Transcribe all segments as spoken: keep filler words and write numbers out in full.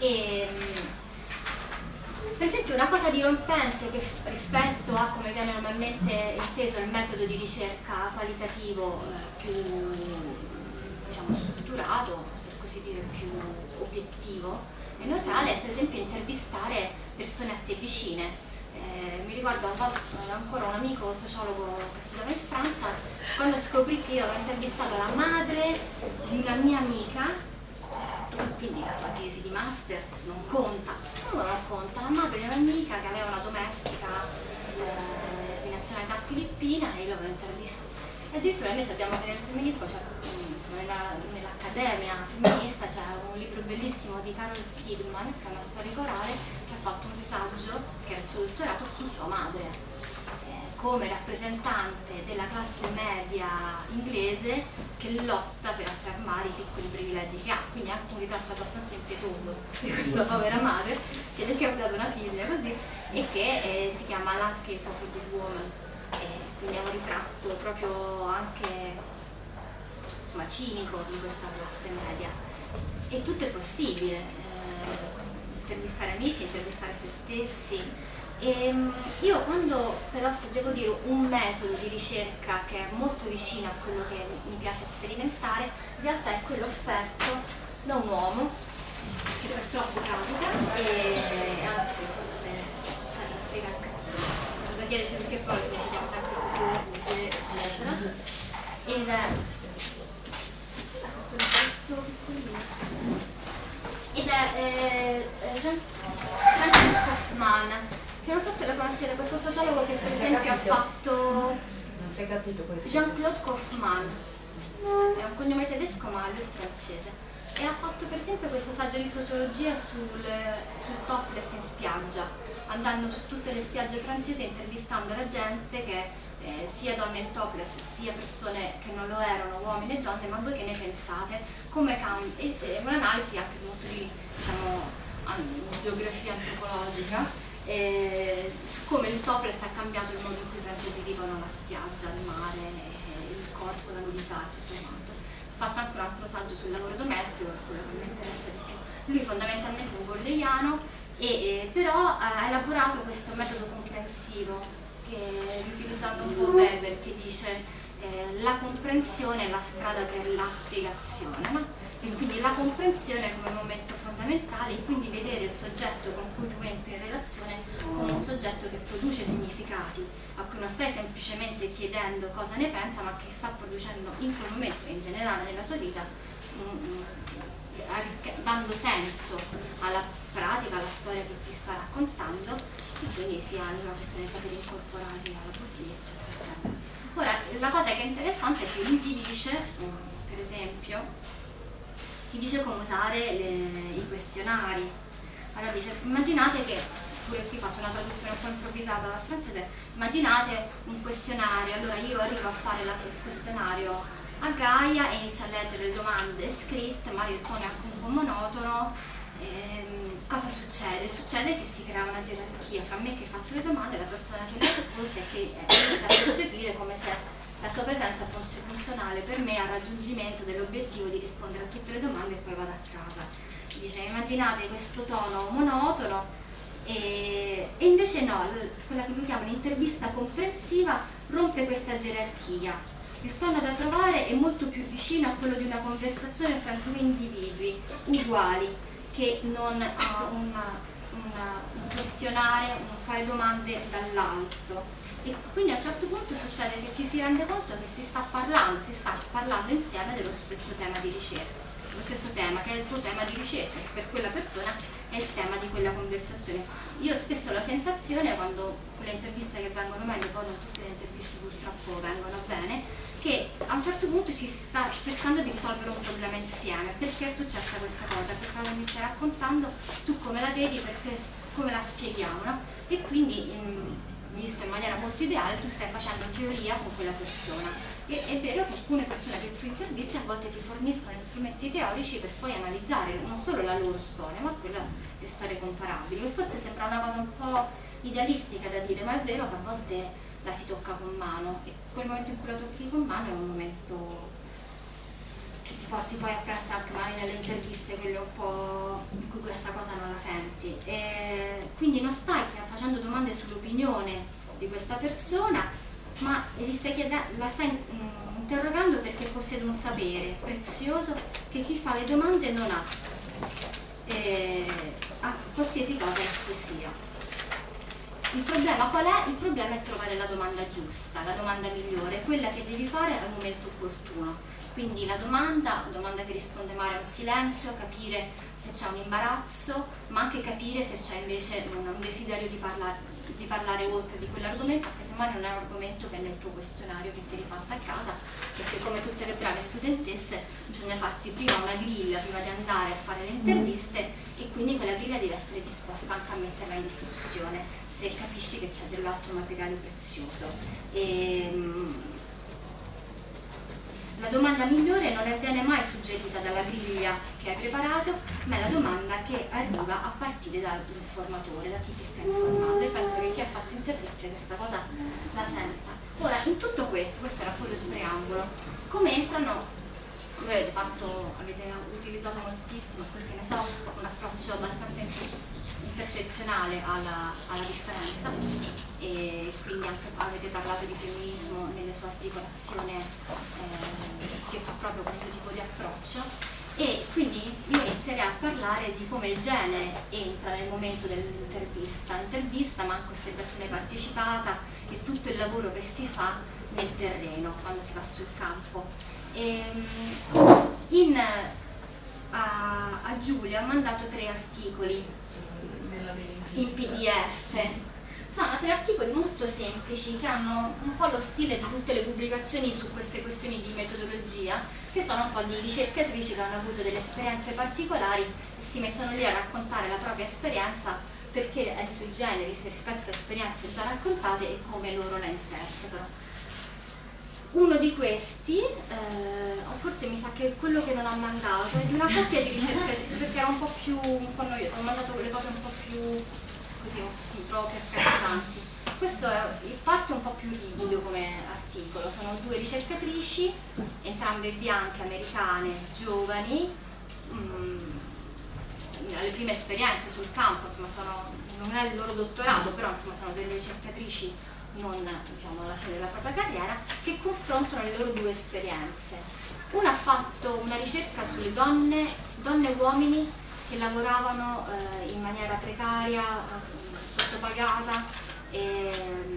E, per esempio una cosa dirompente che rispetto a come viene normalmente inteso il metodo di ricerca qualitativo eh, più diciamo, strutturato, per così dire più obiettivo e neutrale, è per esempio intervistare persone a te vicine. Eh, mi ricordo una volta, ancora un amico sociologo che studiava in Francia, quando scoprì che io avevo intervistato la madre di una mia amica, quindi la tua tesi di master non conta, non conta, la madre di un'amica che aveva una domestica eh, di nazionalità filippina e io l'avevo intervistata. E addirittura invece abbiamo nel femminismo, cioè, nella, nell'accademia femminista c'è un libro bellissimo di Carol Skidman, che è una storica orale, che ha fatto un saggio, che è il suo dottorato, su sua madre, eh, come rappresentante della classe media inglese che lotta per affermare i piccoli privilegi che ha, quindi anche un ritratto abbastanza impietoso di questa povera madre, che perché ha dato una figlia così, e che eh, si chiama Landscape of a Good Woman, e quindi è un ritratto proprio anche insomma, cinico di questa classe media. E tutto è possibile, eh, intervistare amici, intervistare se stessi. E io quando però, se devo dire un metodo di ricerca che è molto vicino a quello che mi piace sperimentare, in realtà è quello offerto da un uomo che purtroppo capita, e anzi forse c'è da spiegare da chiedersi perché poi ci vediamo sempre più eccetera. Ed è questo libretto piccolino ed è eh, Jean Kaufman, che non so se lo conoscete, questo sociologo che per esempio ha fatto Jean-Claude Kaufman, è un cognome tedesco ma lui è francese, e ha fatto per esempio questo saggio di sociologia sul, sul topless in spiaggia, andando su tutte le spiagge francesi intervistando la gente che eh, sia donne in topless sia persone che non lo erano, uomini e donne, ma voi che ne pensate? Come cambia? E, e un'analisi anche molto di diciamo, geografia antropologica eh, su come il topless ha cambiato il modo in cui i francesi vivono la spiaggia, il mare, eh, il corpo, la nudità e tutto quanto. Ha fatto anche un altro saggio sul lavoro domestico, per quello che mi interessa di più. Lui fondamentalmente è un bordegliano, e, eh, però ha elaborato questo metodo comprensivo che riutilizzando un po' Weber, che dice eh, la comprensione è la strada per la spiegazione, no? E quindi la comprensione come momento fondamentale, e quindi vedere il soggetto con cui tu entri in relazione come un soggetto che produce significati, a cui non stai semplicemente chiedendo cosa ne pensa, ma che sta producendo in quel momento e in generale nella tua vita mm, dando senso alla pratica, alla storia che ti sta raccontando, e quindi sia una questione di sapere incorporarli alla bottiglia, eccetera, eccetera. Ora, la cosa che è interessante è che lui ti dice, per esempio, ti dice come usare le, i questionari. Allora dice, immaginate che, pure qui faccio una traduzione un po' improvvisata dal francese, immaginate un questionario, allora io arrivo a fare la, il questionario a Gaia e inizio a leggere le domande scritte, magari il tono è anche un po' monotono. Ehm, cosa succede? Succede che si crea una gerarchia fra me che faccio le domande e la persona che le ascolta, e che inizia a percepire come se la sua presenza fosse funzionale per me al raggiungimento dell'obiettivo di rispondere a tutte le domande e poi vado a casa. Dice, immaginate questo tono monotono, e, e invece no, quella che lui chiama un'intervista comprensiva rompe questa gerarchia. Il tono da trovare è molto più vicino a quello di una conversazione fra due individui uguali, che non a una, una, un questionare, un fare domande dall'alto. E quindi a un certo punto succede che ci si rende conto che si sta parlando, si sta parlando insieme dello stesso tema di ricerca, lo stesso tema che è il tuo tema di ricerca, che per quella persona è il tema di quella conversazione. Io spesso ho la sensazione, quando quelle interviste che vengono meglio, poi non tutte le interviste purtroppo vengono bene, che a un certo punto ci si sta cercando di risolvere un problema insieme. Perché è successa questa cosa? Questa cosa mi stai raccontando, tu come la vedi, perché, come la spieghiamo, no? E quindi in, vista in maniera molto ideale tu stai facendo teoria con quella persona. E è vero che alcune persone che tu intervisti a volte ti forniscono strumenti teorici per poi analizzare non solo la loro storia, ma quella le storie comparabili, che forse sembra una cosa un po' idealistica da dire, ma è vero che a volte la si tocca con mano, e quel momento in cui la tocchi con mano è un momento che ti porti poi appresso anche magari nelle interviste, quelle un po' in cui questa cosa non la senti. E quindi non stai facendo domande sull'opinione di questa persona, ma gli stai chiedendo, la stai mm, interrogando perché possiede un sapere prezioso che chi fa le domande non ha, e, a qualsiasi cosa esso sia. Il problema qual è? Il problema è trovare la domanda giusta, la domanda migliore, quella che devi fare al momento opportuno. Quindi la domanda, domanda che risponde male a un silenzio, capire se c'è un imbarazzo, ma anche capire se c'è invece un, un desiderio di parlare, di parlare oltre di quell'argomento, anche se magari non è un argomento che è nel tuo questionario che ti rifatta a casa, perché come tutte le brave studentesse bisogna farsi prima una griglia prima di andare a fare le interviste, e quindi quella griglia deve essere disposta anche a metterla in discussione se capisci che c'è dell'altro materiale prezioso. E, la domanda migliore non viene mai suggerita dalla griglia che hai preparato, ma è la domanda che arriva a partire dall'informatore, da chi ti sta informando, e penso che chi ha fatto interviste questa cosa la senta. Ora, in tutto questo, questo era solo il preambolo, come entrano, voi avete, fatto, avete utilizzato moltissimo, quel che ne so, un approccio abbastanza intersezionale alla, alla differenza, e quindi anche avete parlato di femminismo nelle sue articolazioni, eh, che fa proprio questo tipo di approccio, e quindi io inizierei a parlare di come il genere entra nel momento dell'intervista, intervista ma anche osservazione partecipata e tutto il lavoro che si fa nel terreno quando si va sul campo. E, in, a, a Giulia ho mandato tre articoli in P D F. Sono tre articoli molto semplici che hanno un po' lo stile di tutte le pubblicazioni su queste questioni di metodologia, che sono un po' di ricercatrici che hanno avuto delle esperienze particolari e si mettono lì a raccontare la propria esperienza, perché è sui generi rispetto a esperienze già raccontate e come loro la interpretano. Uno di questi, eh, o forse mi sa che quello che non ha mandato, è di una coppia di ricercatrici, perché era un po' più, un po' noioso, ho mandato le cose un po' più così, sì, proprio accattivanti. Questo è, parte un po' più rigido come articolo, sono due ricercatrici, entrambe bianche, americane, giovani, mh, alle prime esperienze sul campo, insomma, sono, non è il loro dottorato, però insomma, sono delle ricercatrici non, diciamo, alla fine della propria carriera, che confrontano le loro due esperienze. Una ha fatto una ricerca sulle donne, donne e uomini che lavoravano eh, in maniera precaria, sottopagata, eh,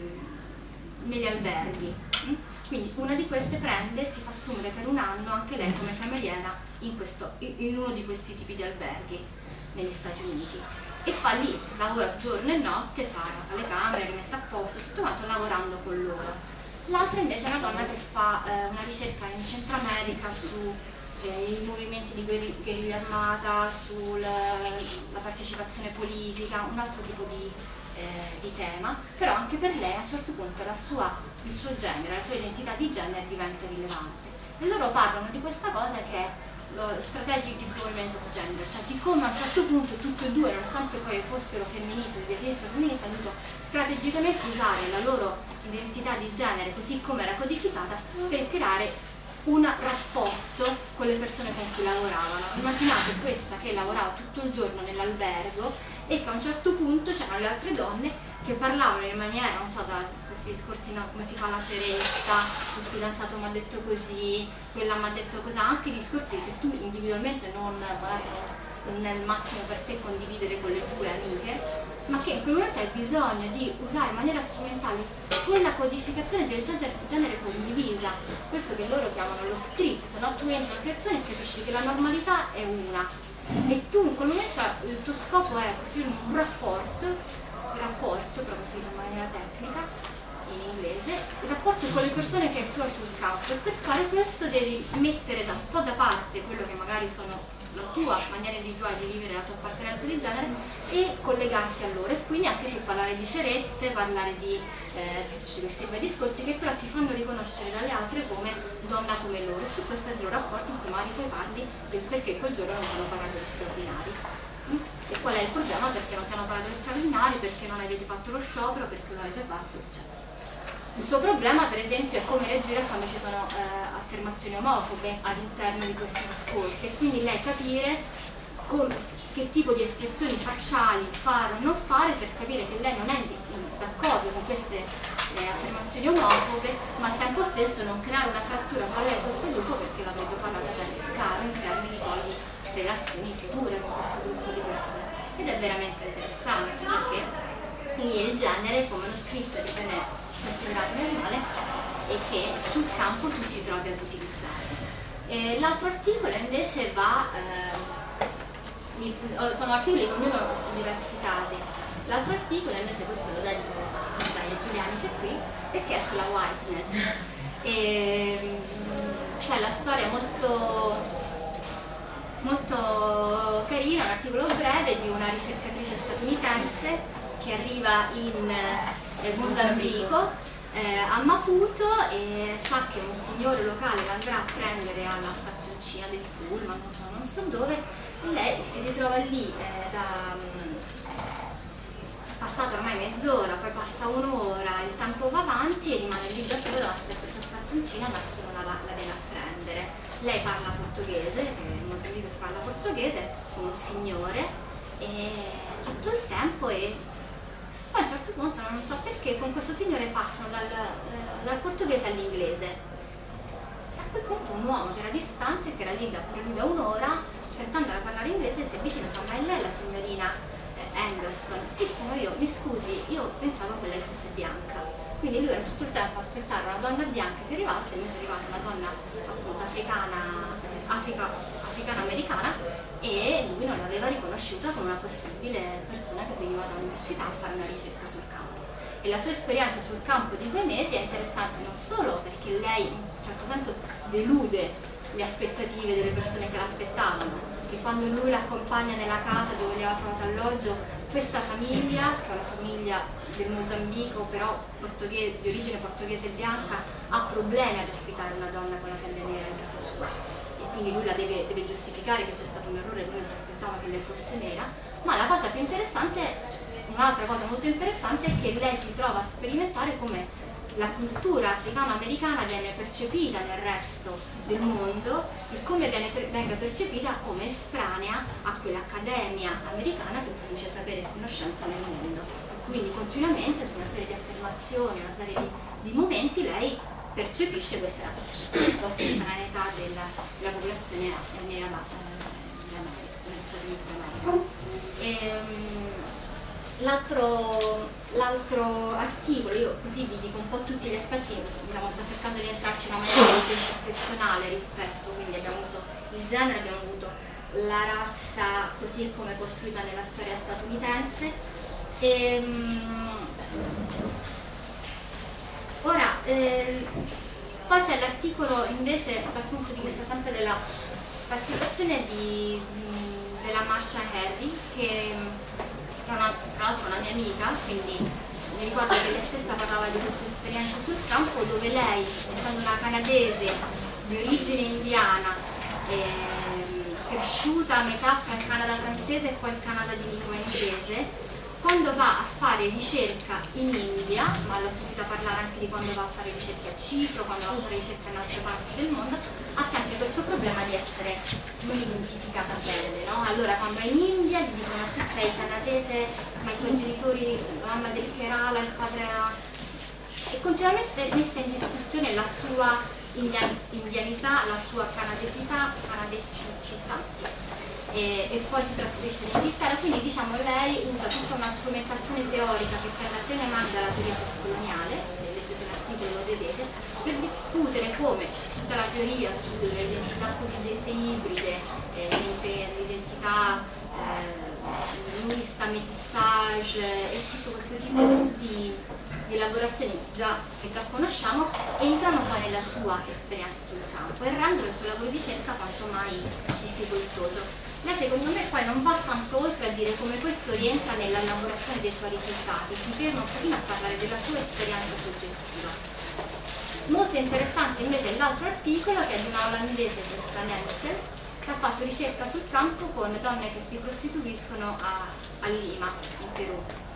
negli alberghi. Quindi una di queste prende, si fa assumere per un anno anche lei come cameriera in, questo, in uno di questi tipi di alberghi negli Stati Uniti, e fa lì, lavora giorno e notte, fa, fa le camere, le mette a posto, tutto quanto lavorando con loro. L'altra invece è una donna che fa eh, una ricerca in Centro America su eh, i movimenti di guerriglia armata, sulla partecipazione politica, un altro tipo di, eh, di tema, però anche per lei a un certo punto la sua, il suo genere, la sua identità di genere diventa rilevante. E loro parlano di questa cosa che è lo strategic deployment of gender, cioè di come a un certo punto tutte e due, nonostante poi fossero femministe, si definissero femministe, hanno dovuto strategicamente usare la loro identità di genere così come era codificata per creare un rapporto con le persone con cui lavoravano. Immaginate questa che lavorava tutto il giorno nell'albergo e che a un certo punto c'erano le altre donne che parlavano in maniera, non so, da questi discorsi, no, come si fa la ceretta, il fidanzato mi ha detto così, quella mi ha detto così, anche discorsi che tu individualmente non, magari non è il massimo per te condividere con le tue amiche, ma che in quel momento hai bisogno di usare in maniera strumentale quella codificazione del genere, genere condivisa, questo che loro chiamano lo script, no? Tu entri in una situazione e capisci che la normalità è una, e tu in quel momento il tuo scopo è costruire un rapporto, il rapporto, proprio si dice in maniera tecnica, in inglese, il rapporto con le persone che tu hai sul campo, e per fare questo devi mettere da un po' da parte quello che magari sono la tua maniera individuale di vivere la tua appartenenza di genere e collegarti a loro, e quindi anche per parlare di cerette, parlare di eh, questi bei discorsi che però ti fanno riconoscere dalle altre come donna come loro, e su questo è il loro rapporto in cui magari poi parli del perché quel giorno non ti hanno pagato gli straordinari. Mm? E qual è il problema? Perché non ti hanno pagato gli straordinari, perché non avete fatto lo sciopero, perché non avete fatto, eccetera. Il suo problema, per esempio, è come reagire quando ci sono eh, affermazioni omofobe all'interno di questi discorsi, e quindi lei capire con, che tipo di espressioni facciali fare o non fare per capire che lei non è d'accordo con queste eh, affermazioni omofobe, ma al tempo stesso non creare una frattura tra lei e questo gruppo, perché l'avrebbe pagata caro in termini poi di relazioni future con questo gruppo di persone. Ed è veramente interessante, perché quindi il genere, come uno scritto che viene considerato normale e che sul campo tu ti trovi ad utilizzare. L'altro articolo invece va, eh, sono articoli che ognuno su diversi casi. L'altro articolo invece, questo lo dedico a Daria Giuliani che è qui, perché è sulla whiteness. E, c'è la storia molto, molto carina, un articolo breve di una ricercatrice statunitense che arriva in eh, Mozambico, eh, a Maputo, e sa che un signore locale l'andrà a prendere alla stazioncina del pullman, non so, non so dove, e lei si ritrova lì eh, da um, passata ormai mezz'ora, poi passa un'ora, il tempo va avanti e rimane lì da sola davanti a questa stazioncina, nessuno la, la viene a prendere. Lei parla portoghese, in Mozambico si parla portoghese, con un signore, e tutto il tempo, e poi a un certo punto, non so perché, con questo signore passano dal, eh, dal portoghese all'inglese. E a quel punto un uomo che era distante, che era lì da, pure lui da un'ora, sentendola parlare inglese, si avvicina e fa: ma è lei la signorina eh, Anderson? Sì, sono io, mi scusi, io pensavo che lei fosse bianca. Quindi lui era tutto il tempo a aspettare una donna bianca che arrivasse, invece è arrivata una donna appunto africana, africa, africana-americana, e lui non l'aveva riconosciuta come una possibile persona che veniva dall'università a fare una ricerca sul campo. E la sua esperienza sul campo di quei mesi è interessante non solo perché lei in un certo senso delude le aspettative delle persone che l'aspettavano, che quando lui l'accompagna nella casa dove gli aveva trovato alloggio, questa famiglia, che è una famiglia del Mozambico però portoghese, di origine portoghese bianca, ha problemi ad ospitare una donna con la pelle nera in casa sua. Quindi lui la deve, deve giustificare che c'è stato un errore, lui non si aspettava che lei fosse nera, ma la cosa più interessante, un'altra cosa molto interessante, è che lei si trova a sperimentare come la cultura africano-americana viene percepita nel resto del mondo e come viene, venga percepita come estranea a quell'accademia americana che produce sapere e conoscenza nel mondo. Quindi continuamente su una serie di affermazioni, una serie di, di momenti lei percepisce questa supposta estraneità della, della popolazione nera negli Stati Uniti d'America. L'altro articolo, io così vi dico un po' tutti gli aspetti, diciamo, sto cercando di entrarci in una maniera molto intersezionale rispetto, quindi abbiamo avuto il genere, abbiamo avuto la razza così come costruita nella storia statunitense. E, ora, eh, poi c'è l'articolo invece dal punto di vista sempre della partecipazione di, della Marsha Hardy, che è una, tra l'altro una mia amica, quindi mi ricordo che lei stessa parlava di questa esperienza sul campo, dove lei, essendo una canadese di origine indiana, eh, cresciuta a metà fra il Canada francese e poi il Canada di lingua inglese, quando va a fare ricerca in India, ma l'ho sentita parlare anche di quando va a fare ricerca a Cipro, quando va a fare ricerca in altre parti del mondo, ha sempre questo problema di essere non identificata bene, no? Allora quando è in India gli dicono: tu sei canadese, ma i tuoi genitori, la mamma del Kerala, il padre era... e continuamente messa in discussione la sua indianità, la sua canadesità, canadesicità. E, e poi si trasferisce in Inghilterra, quindi diciamo lei usa tutta una strumentazione teorica che prende appena mano dalla teoria postcoloniale, se leggete l'articolo lo vedete, per discutere come tutta la teoria sulle identità cosiddette ibride, eh, l'identità eh, mista, métissage e tutto questo tipo di, di elaborazioni già, che già conosciamo, entrano poi nella sua esperienza sul campo e rendono il suo lavoro di ricerca quanto mai difficoltoso. Lei secondo me poi non va tanto oltre a dire come questo rientra nella elaborazione dei suoi risultati, si ferma un pochino a parlare della sua esperienza soggettiva. Molto interessante invece è l'altro articolo, che è di una olandese, Krista Nelsen, che ha fatto ricerca sul campo con donne che si prostituiscono a, a Lima, in Perù.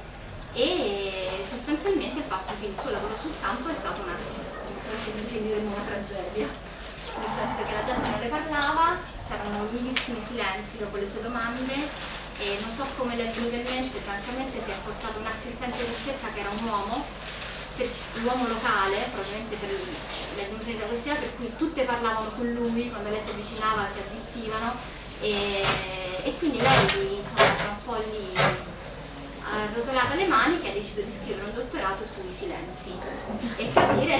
e sostanzialmente il fatto che il suo lavoro sul campo è stato una, che definiremo una tragedia, nel senso che la gente non le parlava, c'erano lunghissimi silenzi dopo le sue domande e non so come le è venuto in mente, francamente si è portato un assistente di ricerca che era un uomo, l'uomo locale, probabilmente per le venuti da questa per cui tutte parlavano con lui, quando lei si avvicinava si azzittivano e, e quindi lei insomma, era un po' lì arrotolata le maniche e ha deciso di scrivere un dottorato sui silenzi e capire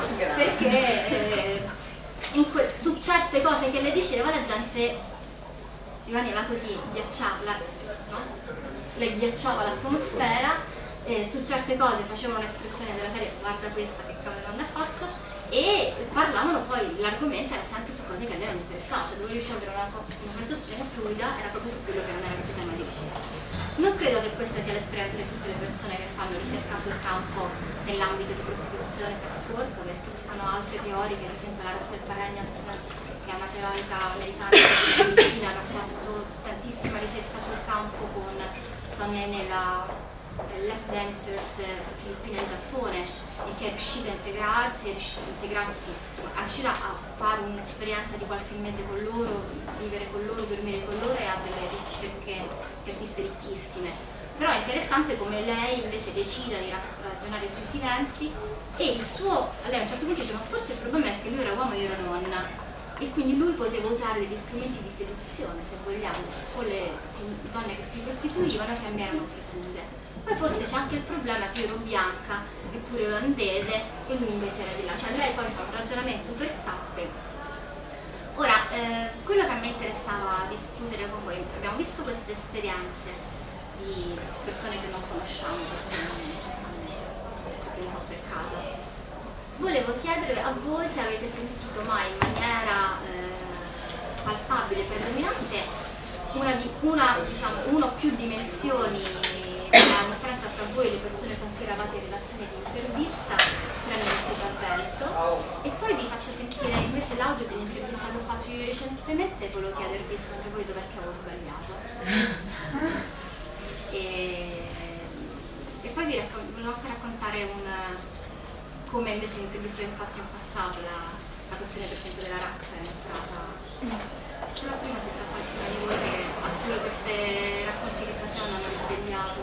perché eh, in que su certe cose che le diceva la gente rimaneva così, ghiacciata, no? Le ghiacciava l'atmosfera. Eh, su certe cose facevano un'espressione della serie guarda questa che cavolo non ha fatto e parlavano poi, l'argomento era sempre su cose che a lei non interessava, cioè dove riusciva ad avere una conversazione fluida era proprio su quello che non era il suo tema di ricerca. Non credo che questa sia l'esperienza di tutte le persone che fanno ricerca sul campo nell'ambito di prostituzione, sex work, perché ci sono altre teoriche, per esempio la Russell Pareñas, che è una teorica americana che ha fatto tantissima ricerca sul campo con donne nella lap dancers filippine in Giappone e che è riuscita a integrarsi, è riuscita a integrarsi, insomma, è riuscita a fare un'esperienza di qualche mese con loro, vivere con loro, dormire con loro e ha delle ricerche interviste ricchissime. Però è interessante come lei invece decida di ragionare sui silenzi e il suo, lei a un certo punto dice ma forse il problema è che lui era uomo e io ero donna e quindi lui poteva usare degli strumenti di seduzione, se vogliamo, con le donne che si prostituivano che a me erano precluse. Poi forse c'è anche il problema che io ero bianca eppure olandese e lui invece era di là, cioè lei poi fa un ragionamento per tappe. Ora, eh, quello che a me interessava discutere con voi, abbiamo visto queste esperienze di persone che non conosciamo personalmente, così un po' per caso. Volevo chiedere a voi se avete sentito mai in maniera eh, palpabile, predominante, una, di, una, diciamo, una o più dimensioni la differenza tra voi e le persone con cui eravate in relazione di intervista nell'Università Veneto e poi vi faccio sentire invece l'audio dell'intervista che ho fatto io recentemente e volevo chiedervi secondo voi dov'è che avevo sbagliato e, e poi vi volevo anche raccontare un, come invece l'intervista che ho fatto in passato la, la questione per esempio della razza è entrata. Però prima se c'è qualcuno di voi che a cui questi racconti che facevano hanno risvegliato.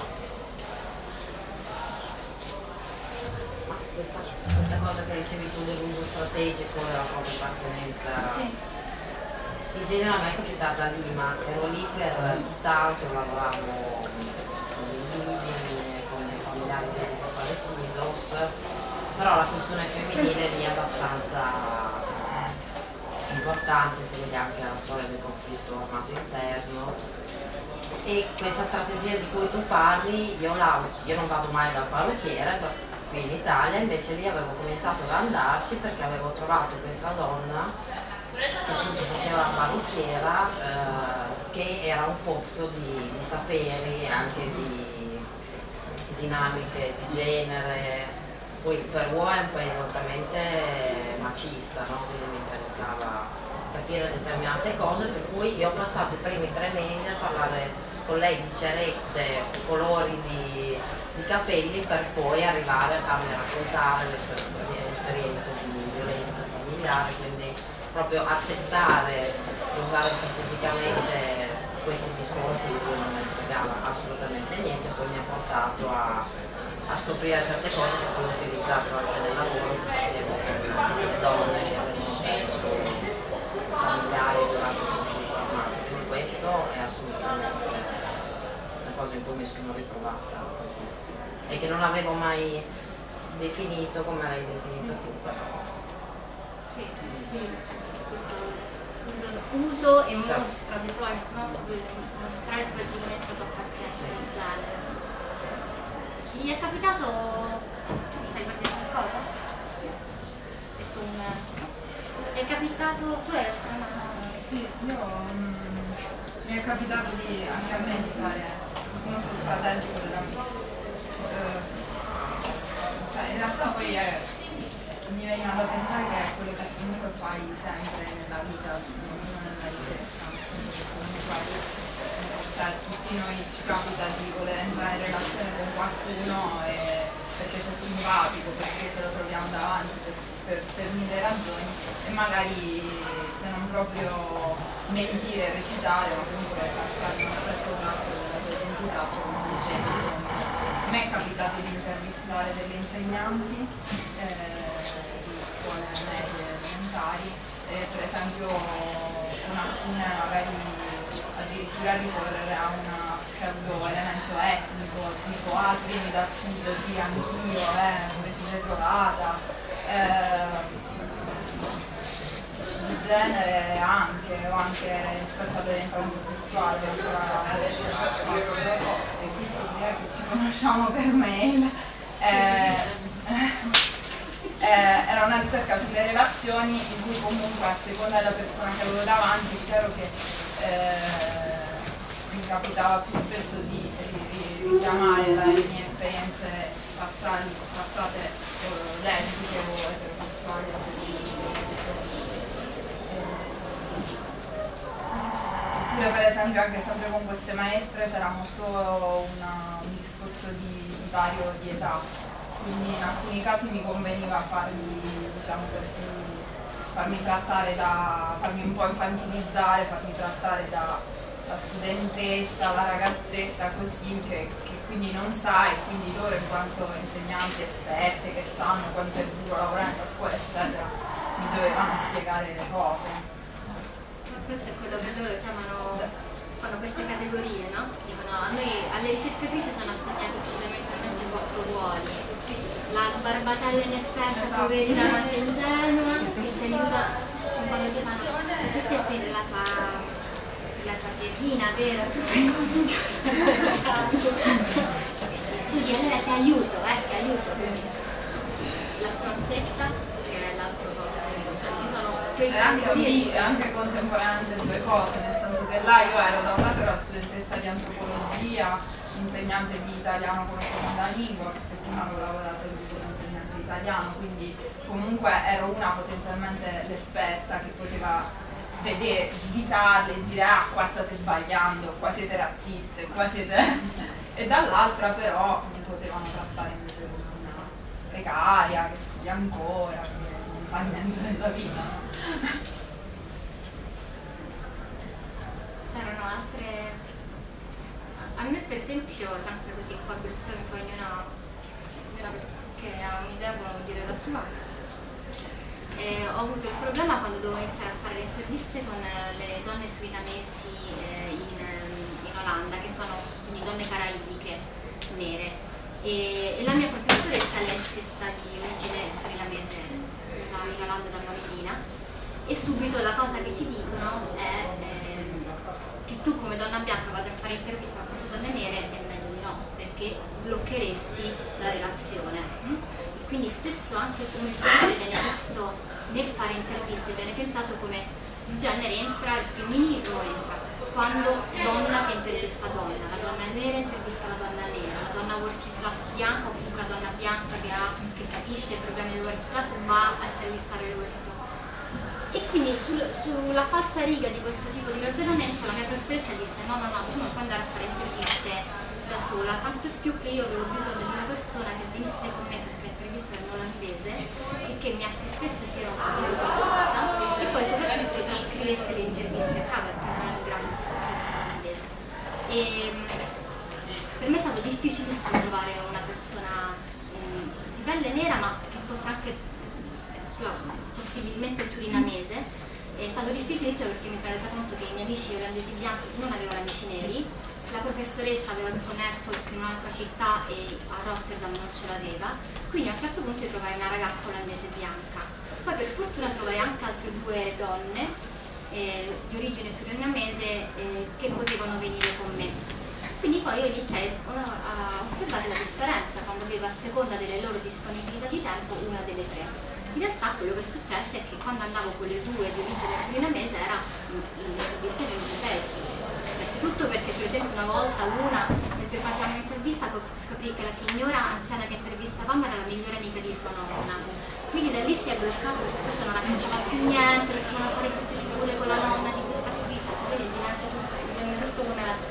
Ma questa, questa cosa che dicevi tu dell'uso strategico della propria appartenenza, sì. In genere a me è capitata a Lima, ero lì per tutt'altro, lavoravo con gli indigeni, con i familiari dei desaparecidos, però la questione femminile lì è abbastanza importante se vediamo anche la storia del conflitto armato interno e questa strategia di cui tu parli io, la, io non vado mai dal parrucchiere qui in Italia, invece lì avevo cominciato ad andarci perché avevo trovato questa donna che appunto faceva la parrucchiera eh, che era un pozzo di, di saperi anche di, di dinamiche di genere. Poi per uomo è un paese altamente macista, no? Quindi mi interessava capire determinate cose, per cui io ho passato i primi tre mesi a parlare con lei di cerette, colori di, di capelli, per poi arrivare a farmi raccontare le sue esperienze di violenza familiare, quindi proprio accettare e usare strategicamente questi discorsi di cui non mi fregava assolutamente niente, poi mi ha portato a a scoprire certe cose che poi ho utilizzato anche nel lavoro che facevo con le donne che avevano perso familiari durante il conflitto armato. Quindi questo è assolutamente una cosa in cui mi sono ritrovata e che non avevo mai definito come l'hai definito tu, però. Sì, quindi questo uso, uso e mostra, deployment, no? Mostrare strategicamente la tua appartenenza iniziale. Gli è capitato, tu stai guardando qualcosa? Un, è capitato, tu hai la Sì, io mm, mi è capitato di anche a me di fare uno strategico della eh, cioè in realtà poi è, mi veniva da pensare che è quello che comunque fai sempre nella vita, non solo nella ricerca, nel senso che comunque cioè, tutti tutti noi ci capita di voler entrare in relazione con qualcuno e, perché c'è simpatico, perché ce lo troviamo davanti per, per, per mille ragioni, e magari se non proprio mentire e recitare, ma comunque saltare un aspetto o un altro della tua identità, secondo me gente. A me è capitato di intervistare delle insegnanti eh, di scuole medie elementari, e per esempio con alcune magari addirittura ricorrere a un pseudo elemento etnico, tipo ah tu vieni dal sud, sì anch'io, eh, come ti sei trovata, eh, di genere anche, o anche rispetto all'orientamento sessuale, e qui scoprire che ci conosciamo per mail. Eh, Eh, era una ricerca sulle relazioni in cui comunque a seconda della persona che avevo davanti è chiaro che eh, mi capitava più spesso di, di, di richiamare le mie esperienze passate, passate eh, lesbiche o eterosessuali. Oppure per esempio anche sempre con queste maestre c'era molto una, un discorso di, di vario di età. Quindi in alcuni casi mi conveniva farmi, diciamo così, farmi trattare da, farmi un po' infantilizzare, farmi trattare da, da studentessa, da ragazzetta, così, che, che quindi non sai, quindi loro in quanto insegnanti esperte che sanno quanto è duro lavorare nella scuola, eccetera, mi dovevano spiegare le cose. Ma questo è quello che loro chiamano, fanno queste categorie, no? Dicono, a noi, alle ricercatrici sono assegnati fondamentalmente quattro ruoli. La sbarbatella inesperta, esatto. Poverina quanto ingenua, che ti aiuta quando ti fanno questa è per la tua, per la tua tesina, vero? Tu fai studi, allora ti aiuto, eh, ti aiuto. La stronzetta, che è l'altra cosa, cioè ci sono quei anche, lì, anche contemporaneamente due cose, nel senso che là io ero da un lato ero studentessa di antropologia, insegnante di italiano come seconda lingua, perché prima avevo lavorato come insegnante di italiano, quindi comunque ero una potenzialmente l'esperta che poteva vedere, giudicarle e dire ah qua state sbagliando, qua siete razziste, qua siete... e dall'altra però mi potevano trattare invece come una precaria, che studia ancora, che non fa niente della vita. C'erano altre... A me per esempio, sempre così qua brainstorming, poi ognuno che ha un'idea può dire da sua, eh, ho avuto il problema quando dovevo iniziare a fare le interviste con le donne surinamesi eh, in, in Olanda, che sono quindi donne caraibiche nere, e, e la mia professoressa, lei stessa di origine surinamese, da in Olanda da bambina, e subito la cosa che ti dicono è eh, che tu come donna bianca vada a fare intervista con queste donne nere, è meglio di no, perché bloccheresti la relazione. Mm? Quindi spesso anche come il genere viene visto nel fare interviste, viene pensato come il genere entra, il femminismo entra, quando donna che intervista donna, la donna nera intervista la donna nera, la donna working class bianca o comunque la donna bianca che, ha, che capisce i problemi del working class va a intervistare le working class. E quindi sul, sulla falsa riga di questo tipo di ragionamento la mia professoressa disse no, no, no, tu non puoi andare a fare interviste da sola, tanto più che io avevo bisogno di una persona che venisse con me, perché l'intervista era in olandese, e che mi assistesse sia a capire qualcosa, e poi soprattutto trascrivesse le interviste a casa, perché non ero in grado di trascrivere in olandese. E per me è stato difficilissimo trovare una persona mh, di pelle nera, ma che fosse anche no, possibilmente surinamese. È stato difficilissimo perché mi sono resa conto che i miei amici olandesi bianchi non avevano amici neri, la professoressa aveva il suo network in un'altra città e a Rotterdam non ce l'aveva, quindi a un certo punto io trovai una ragazza olandese bianca. Poi per fortuna trovai anche altre due donne eh, di origine surinamese eh, che potevano venire con me. Quindi poi io iniziai a osservare la differenza quando avevo, a seconda delle loro disponibilità di tempo, una delle tre. In realtà quello che è successo è che quando andavo con le due di origine surinamese era l'intervista venuta peggio. Innanzitutto perché per esempio una volta una, mentre facevamo un'intervista, scoprì che la signora anziana che intervistavamo era la migliore amica di sua nonna. Quindi da lì si è bloccato perché questo non raccontava più niente, perché non fare tutte figure con la nonna di questa qui, cioè quindi diventa tutto, diventa tutto una,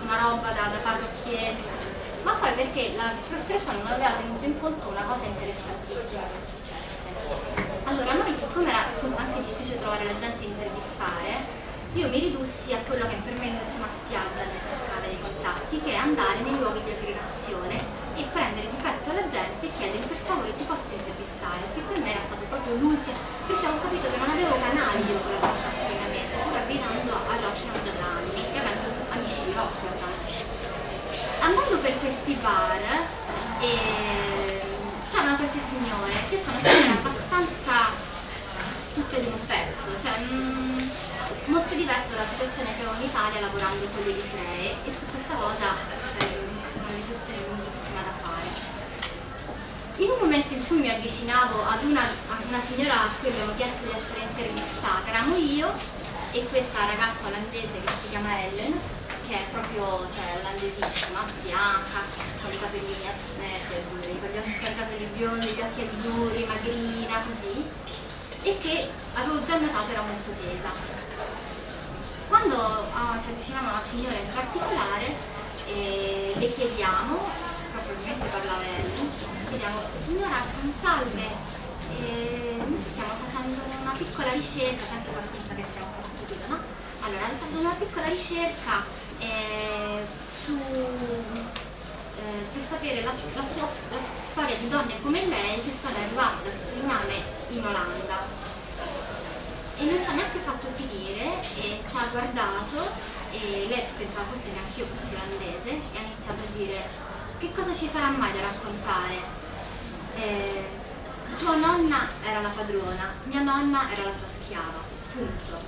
una roba da, da parrocchiere, ma poi perché la professoressa non aveva tenuto in conto una cosa interessantissima che successe. Allora, noi, siccome era appunto anche difficile trovare la gente da intervistare, io mi ridussi a quello che per me è l'ultima spiaggia nel cercare dei contatti, che è andare nei luoghi di aggregazione e prendere di petto la gente e chiedere per favore ti posso intervistare, che per me era stato proprio l'ultimo, perché avevo capito che non avevo canali io con la sua Surinamese, pur abitando a Roccia già da anni e avendo amici di Rotterdam. Andando per questi bar eh, c'erano queste signore che sono sempre abbastanza tutte di un pezzo, cioè mh, molto diverso dalla situazione che ho in Italia lavorando con le eritree, e su questa cosa ci sarebbe una riflessione lunghissima da fare. In un momento in cui mi avvicinavo ad una, ad una signora a cui abbiamo chiesto di essere intervistata, eravamo io e questa ragazza olandese che si chiama Ellen, che è proprio, cioè, olandesissima, bianca, con i capelli azzurri, con i capelli biondi, gli occhi azzurri, magrina, così, e che avevo già notato era molto tesa. Quando oh, ci avviciniamo a una signora in particolare, eh, le chiediamo, probabilmente parlava Ellen, chiediamo, signora, salve, eh, noi stiamo facendo una piccola ricerca, sempre per finta che sia un po' stupido, no? Allora, stiamo facendo una piccola ricerca eh, su, eh, per sapere la, la sua la storia di donne come lei che sono arrivate dal Suriname in Olanda. E non ci ha neanche fatto finire e ci ha guardato e lei pensava forse che anch'io fossi olandese e ha iniziato a dire che cosa ci sarà mai da raccontare? Eh, tua nonna era la padrona, mia nonna era la sua schiava, punto.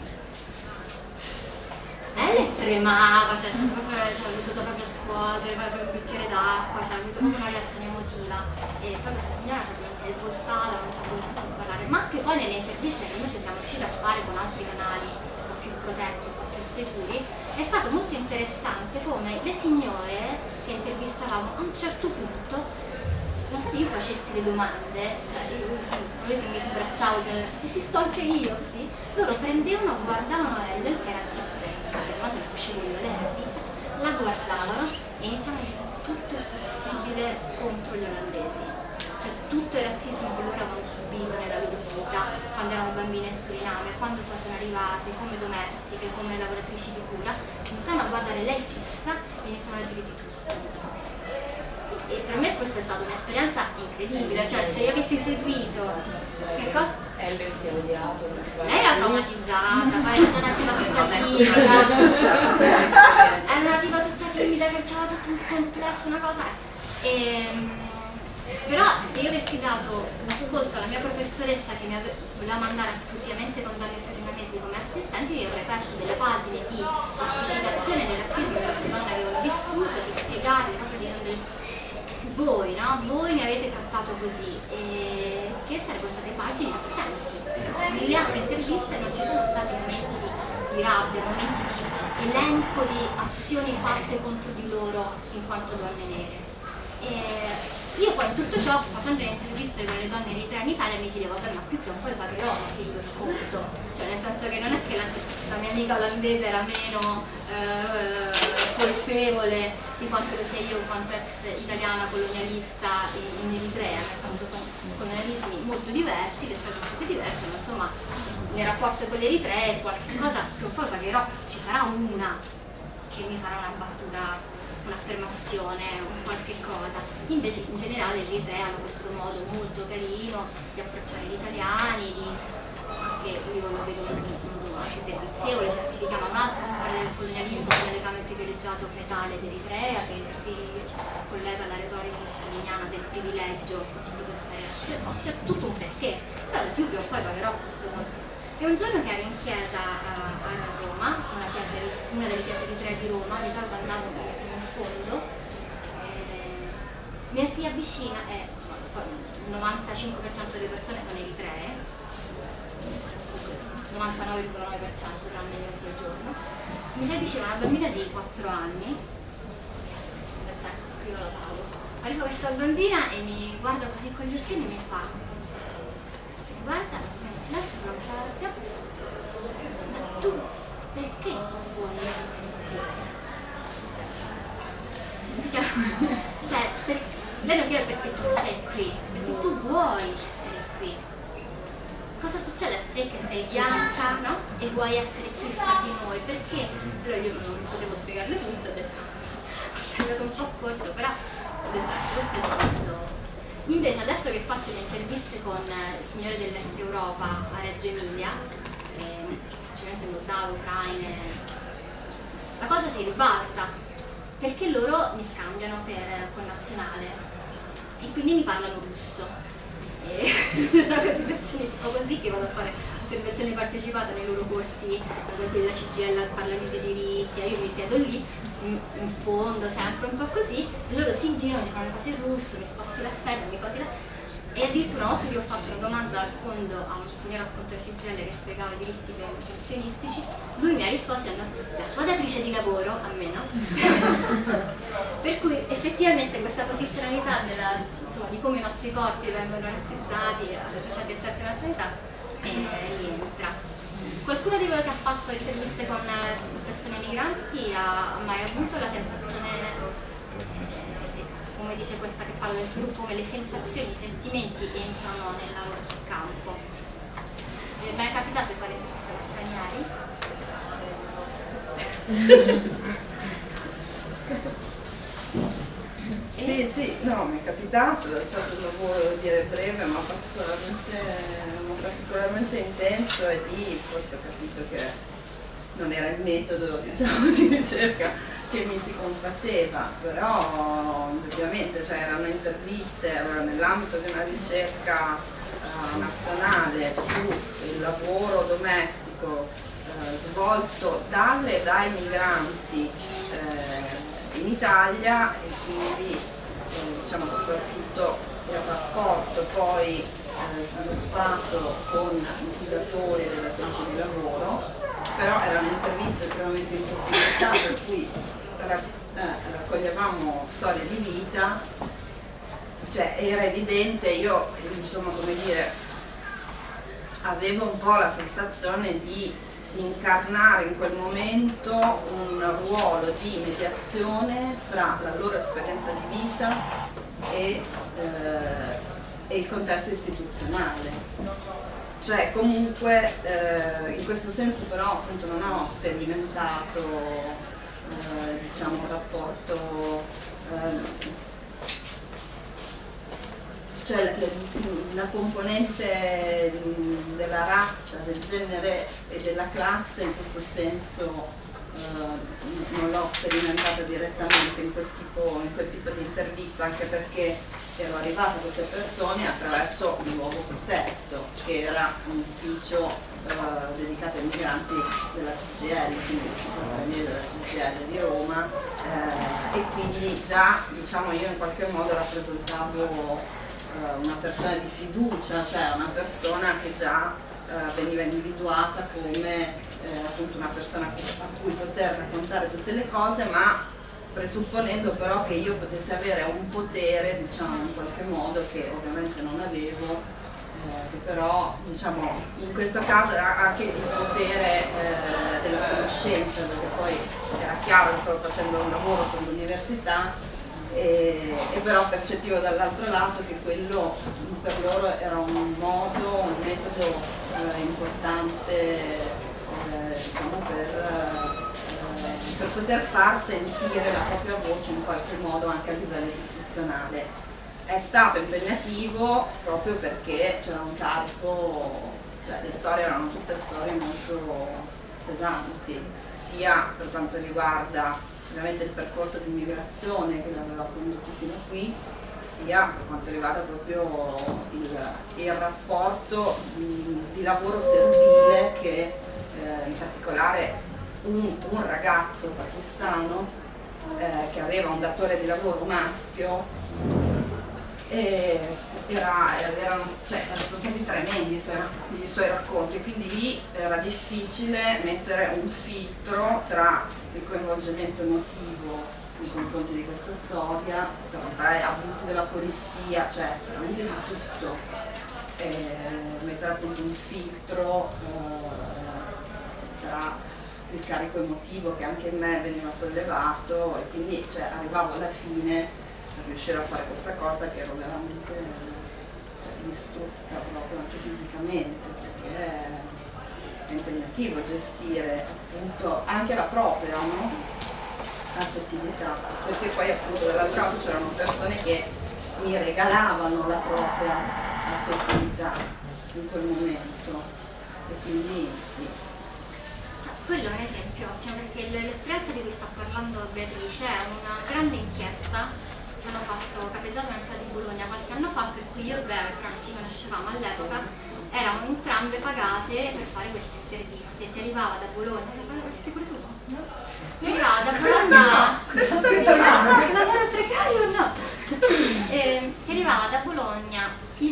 Lei tremava, cioè, proprio, cioè, ha dovuto proprio scuotere, poi proprio un bicchiere d'acqua, cioè, ha avuto proprio una reazione emotiva e poi questa signora proprio si è voltata, non ci ha voluto più parlare, ma anche poi nelle interviste che noi ci siamo riusciti a fare con altri canali un po' più protetti, un po' più sicuri, è stato molto interessante come le signore che intervistavamo a un certo punto, nonostante io facessi le domande, cioè io, io che mi sbracciavo, che esisto anche io, così, loro prendevano, guardavano Ellen, che era sempre la facevo io lei, la guardavano e iniziavano a dire tutto il possibile contro gli olandesi, cioè tutto il razzismo che loro avevano subito nella loro vita quando erano bambine in Suriname, quando poi sono arrivate come domestiche, come lavoratrici di cura, iniziavano a guardare lei fissa e iniziavano a dire di tutto. E per me questa è stata un'esperienza incredibile, cioè se io avessi seguito che cosa? Ellen ti ha odiato. Lei era traumatizzata, poi era già una tipa tutta timida, era una tipa tutta timida che aveva tutto un complesso, una cosa. E, però se io avessi dato un ascolto alla mia professoressa che mi ave- voleva mandare esclusivamente con donne surinamesi come assistenti, io avrei perso delle pagine di esplicitazione del razzismo che queste donne avevano vissuto, di spiegarle, proprio di non del... voi, no? Voi mi avete trattato così e che sarebbero state pagine assenti. Nelle altre interviste non ci sono stati momenti di, di rabbia, momenti di elenco di azioni fatte contro di loro in quanto donne nere. E io poi in tutto ciò, facendo le interviste con le donne eritree in Italia, mi chiedevo, ma più che un po' pagherò che io racconto, cioè nel senso che non è che la, la mia amica olandese era meno eh, colpevole di quanto lo sia io in quanto ex italiana colonialista in Eritrea, nel senso sono colonialismi molto diversi, le storie sono state diverse, ma insomma nel rapporto con l'Eritrea qualche cosa che un po' pagherò, ci sarà una che mi farà una battuta, un'affermazione, un qualche cosa. Invece in generale gli eritrea hanno questo modo molto carino di approcciare gli italiani, di, anche io lo vedo anche servizievole, cioè si richiama un'altra storia del colonialismo, il legame privilegiato fetale d'Eritrea che si collega alla retorica mussoliniana del privilegio di questa relazione, c'è tutto un perché, però da più prima o poi pagherò questo conto. E un giorno che ero in chiesa a, a Roma, una, chiesa, una delle chiese eritree di Roma, di solito andavo in fondo, eh, mi si avvicina e insomma, il novantacinque per cento delle persone sono eritree, novantanove virgola nove per cento tranne io in quel giorno, mi si avvicina una bambina di quattro anni, ho detto ecco, qui io la pago. Arrivo questa bambina e mi guarda così con gli occhiali e mi fa, mi guarda, in silenzio proprio, ma tu perché vuoi essere qui? Cioè, per, lei non chiede perché tu sei qui, perché tu vuoi essere qui. Cosa succede a te che sei bianca, no? E vuoi essere qui fra di noi? Perché? Allora io non potevo spiegarle tutto, ho detto, ho tagliato un po' corto, però ho detto, ecco, questo è il punto. Invece adesso che faccio le interviste con il signore dell'Est Europa a Reggio Emilia, eh, principalmente Moldavo, Ucraine, la cosa si ribalta, perché loro mi scambiano per connazionale e quindi mi parlano russo. E una situazione tipo così che vado a fare osservazione partecipata nei loro corsi, quelli della C G L a parlare di diritti, io mi siedo lì in, in fondo sempre un po' così e loro si girano, mi fanno le cose in russo, mi sposti la sedia, mi cosi la... E addirittura una volta che ho fatto una domanda al fondo a un signore appunto C G L che spiegava i diritti pensionistici, lui mi ha risposto dicendo la sua datrice di lavoro, a me no? Per cui effettivamente questa posizionalità della, insomma, di come i nostri corpi vengono razzizzati, associati a certe nazionalità, eh, rientra. Qualcuno di voi che ha fatto interviste con persone migranti ha mai avuto la sensazione, eh, come dice questa che parla del gruppo, come le sensazioni, i sentimenti entrano nella loro sul campo? Vi è mai capitato di fare interviste con stranieri? Sì, sì, no, mi è capitato, è stato un lavoro, devo dire, breve, ma particolarmente, particolarmente intenso, e lì forse ho capito che non era il metodo, diciamo, di ricerca che mi si confaceva, però ovviamente, cioè, erano interviste, erano nell'ambito di una ricerca uh, nazionale sul lavoro domestico uh, svolto dalle e dai migranti uh, in Italia, e quindi eh, diciamo soprattutto il rapporto poi eh, sviluppato con liquidatori e datrici di lavoro, però erano interviste estremamente in profondità, per cui ra eh, raccoglievamo storie di vita, cioè era evidente, io insomma, come dire, avevo un po' la sensazione di incarnare in quel momento un ruolo di mediazione tra la loro esperienza di vita e, eh, e il contesto istituzionale. Cioè comunque eh, in questo senso però appunto non ho sperimentato eh, diciamo un rapporto eh, cioè la, la componente della razza, del genere e della classe in questo senso eh, non l'ho sperimentata direttamente in quel, tipo, in quel tipo di intervista, anche perché ero arrivata a queste persone attraverso un luogo protetto, che era un ufficio eh, dedicato ai migranti della C G I L, quindi l'ufficio straniero della C G I L di Roma, eh, e quindi già diciamo, io in qualche modo rappresentavo una persona di fiducia, cioè una persona che già eh, veniva individuata come eh, appunto una persona a cui poter raccontare tutte le cose, ma presupponendo però che io potessi avere un potere, diciamo in qualche modo, che ovviamente non avevo, eh, che però diciamo in questo caso era anche il potere eh, della conoscenza, perché poi era chiaro che stavo facendo un lavoro con l'università. E, e però percepivo dall'altro lato che quello per loro era un modo, un metodo eh, importante eh, diciamo per, eh, per poter far sentire la propria voce in qualche modo anche a livello istituzionale. È stato impegnativo proprio perché c'era un carico, cioè le storie erano tutte storie molto pesanti, sia per quanto riguarda ovviamente il percorso di immigrazione che l'aveva condotto fino a qui, sia per quanto riguarda proprio il, il rapporto di, di lavoro servile che eh, in particolare un, un ragazzo pakistano eh, che aveva un datore di lavoro maschio, e era, erano, cioè, sono stati tremendi i suoi, i suoi racconti, quindi lì era difficile mettere un filtro tra il coinvolgimento emotivo nei confronti di questa storia, tra abusi della polizia, cioè veramente di tutto, e mettere appunto un filtro eh, tra il carico emotivo che anche in me veniva sollevato, e quindi cioè, arrivavo alla fine a riuscire a fare questa cosa che ero veramente cioè, distrutta proprio anche fisicamente, perché è impegnativo gestire appunto anche la propria, no? Affettività, perché poi appunto dall'altro lato c'erano persone che mi regalavano la propria affettività in quel momento, e quindi sì. Quello è un esempio ottimo, perché l'esperienza di cui sta parlando Beatrice è una grande inchiesta che hanno fatto capeggiato all'Università di Bologna qualche anno fa, per cui io e Bea, che però non ci conoscevamo all'epoca, eravamo entrambe pagate per fare queste interviste. Ti arrivava da Bologna, ti pure tu? No? Ti arrivava da Bologna, lavoro precario o no? Eh, ti arrivava da Bologna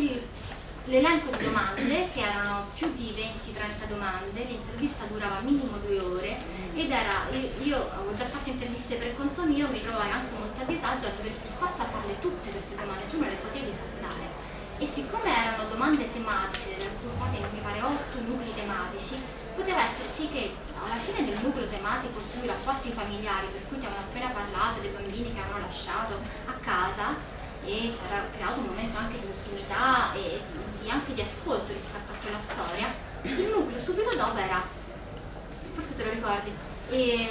l'elenco di domande, che erano più di venti trenta domande, l'intervista durava minimo due ore, ed era, io, io avevo già fatto interviste per conto mio, mi trovai anche molto a disagio a dover per forza farle tutte queste domande, tu non le potevi saltare. E siccome erano domande tematiche, raggruppate in mi pare otto nuclei tematici, poteva esserci che alla fine del nucleo tematico sui rapporti familiari, per cui ti avevano appena parlato dei bambini che avevano lasciato a casa, e c'era creato un momento anche di intimità e di, anche di ascolto rispetto a quella storia, il nucleo subito dopo era, forse te lo ricordi, e,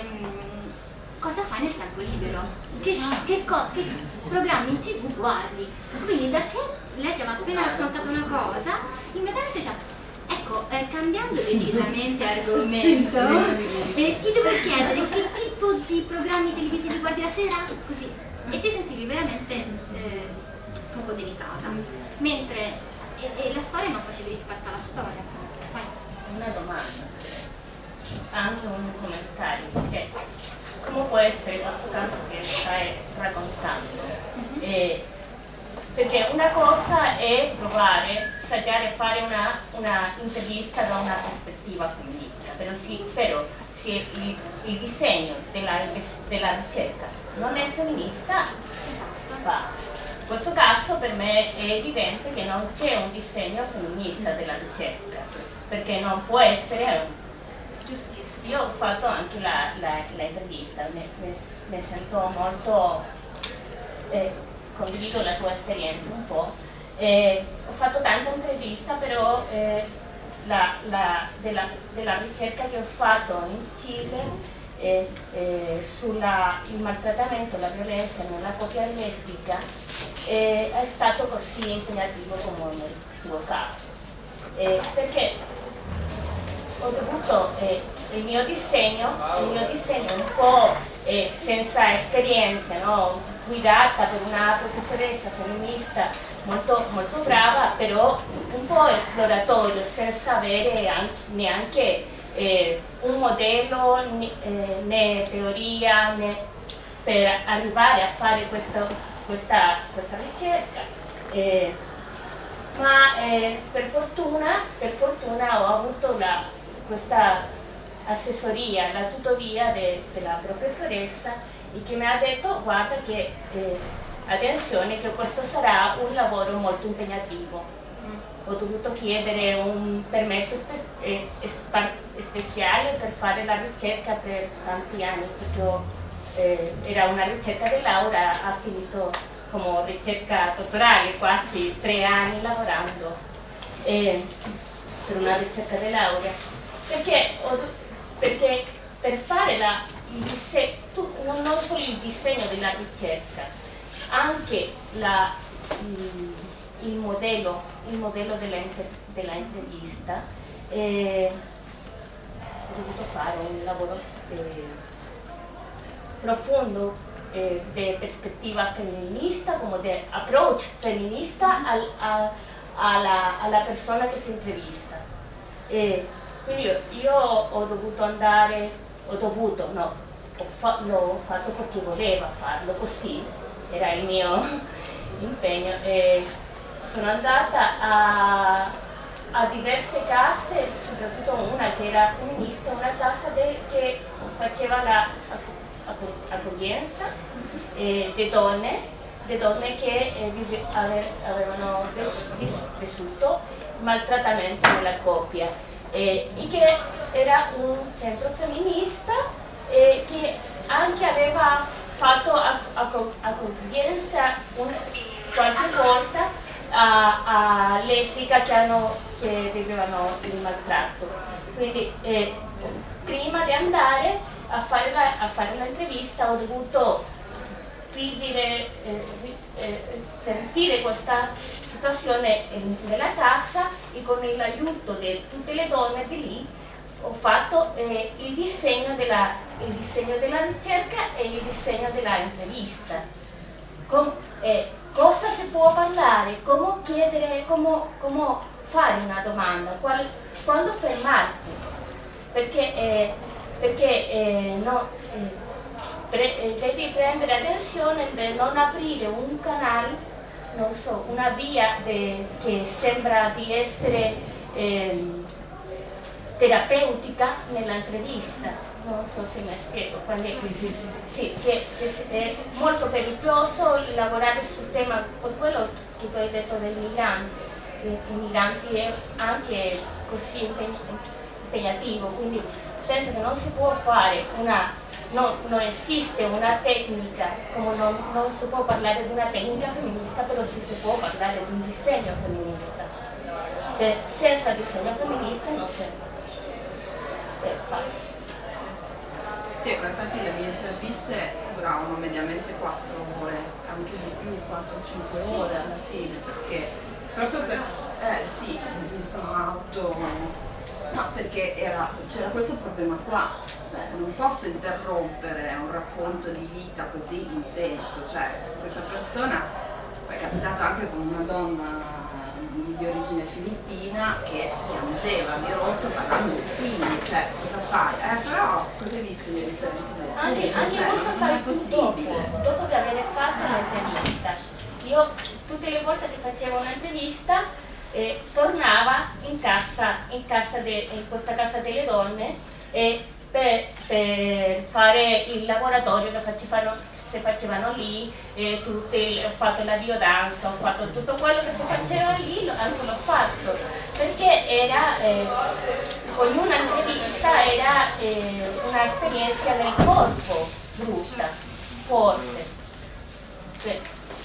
cosa fai nel tempo libero? Che, che, che programmi in tv guardi? Quindi da che lei ti aveva appena raccontato una cosa, immediatamente c'è, ecco, eh, cambiando decisamente argomento, eh, ti devo chiedere che tipo di programmi televisivi guardi la sera? Così, e ti sentivi veramente eh, poco delicata, mentre e, e la storia non facevi rispetto alla storia. Poi. Una domanda, anche un commentario, perché come può essere questo caso che stai raccontando? Mm-hmm. eh, perché una cosa è provare, assaggiare, fare una, una intervista da una prospettiva femminista, però, sì, però se il, il disegno della, della ricerca non è femminista, va. In questo caso per me è evidente che non c'è un disegno femminista della ricerca, perché non può essere giustissimo. Io ho fatto anche la, la, la intervista, mi, mi, mi sento molto, eh, condivido la tua esperienza un po', eh, ho fatto tanta intervista, però eh, la, la, della, della ricerca che ho fatto in Cile eh, eh, sul maltrattamento e la violenza nella coppia lesbica eh, è stato così impegnativo come nel tuo caso, eh, perché ho dovuto eh, il mio disegno, il mio disegno un po' eh, senza esperienza, no? Guidata per una professoressa femminista molto, molto brava, però un po' esploratorio, senza avere anche, neanche eh, un modello né, eh, né teoria né per arrivare a fare questo, questa, questa ricerca. Eh, ma eh, per fortuna, per fortuna ho avuto la, questa assessoria, la tutoria de, della professoressa, e che mi ha detto guarda che eh, attenzione che questo sarà un lavoro molto impegnativo. Mm. Ho dovuto chiedere un permesso spe eh, speciale per fare la ricerca per tanti anni, perché eh, era una ricerca di laurea, ha finito come ricerca dottorale, quasi tre anni lavorando eh, per una ricerca di laurea, perché, ho, perché per fare la, il disegno, non solo il disegno della ricerca, anche la, il, il modello, il modello della, della intervista, eh, ho dovuto fare un lavoro eh, profondo eh, di prospettiva femminista, come di approach femminista al, a, alla, alla persona che si intervista. E quindi io, io ho dovuto andare, ho dovuto, no, ho fa, l'ho fatto perché volevo farlo così, era il mio impegno, e sono andata a, a diverse case, soprattutto una che era femminista, una casa de, che faceva la accoglienza eh, di donne, di donne che eh, vive, ave, avevano vis, vis, vissuto maltrattamento nella coppia eh, e che era un centro femminista eh, che anche aveva fatto accoglienza qualche volta a, a lesbiche che, hanno, che vivevano il maltratto. Quindi eh, prima di andare a fare, la, a fare l'intervista ho dovuto vivere, eh, eh, sentire questa situazione nella casa e con l'aiuto di tutte le donne di lì ho fatto eh, il, disegno della, il disegno della ricerca e il disegno della intervista. Com, eh, cosa si può parlare, come chiedere, come, come fare una domanda, qual, quando fermarti, perché, eh, perché eh, no, eh, pre, devi prendere attenzione per non aprire un canale, non so, una via de, che sembra di essere eh, terapeutica nell'intervista. Non so se mi spiego. Quando sì, sì, sì, sì. Sì, che è molto pericoloso lavorare sul tema, per quello che tu hai detto dei migranti. I migranti è anche così impegnativo, quindi penso che non si può fare una, non, non esiste una tecnica, come non, non si può parlare di una tecnica femminista, però sì si può parlare di un disegno femminista. Se, senza disegno femminista non si fa. Sì, infatti le mie interviste duravano mediamente quattro ore, anche di più, quattro cinque ore alla fine, perché proprio per eh sì, mi sono auto no, perché c'era questo problema qua, beh, non posso interrompere un racconto di vita così intenso, cioè questa persona è capitato anche con una donna di origine filippina che piangeva di rotto parlando dei figli, cioè cosa fai? Eh però cosa hai visto ieri sera? Anche, anche cioè, questo non è fare possibile. Dopo, dopo di aver fatto un'intervista. Io tutte le volte che facevo un'intervista eh, tornava in casa, in, casa de, in questa casa delle donne eh, per, per fare il laboratorio che facevano si facevano lì, eh, tutte, ho fatto la biodanza, ho fatto tutto quello che si faceva lì, anche l'ho fatto, perché era, eh, ognuna intervista era eh, un'esperienza nel corpo brutta, forte. Beh.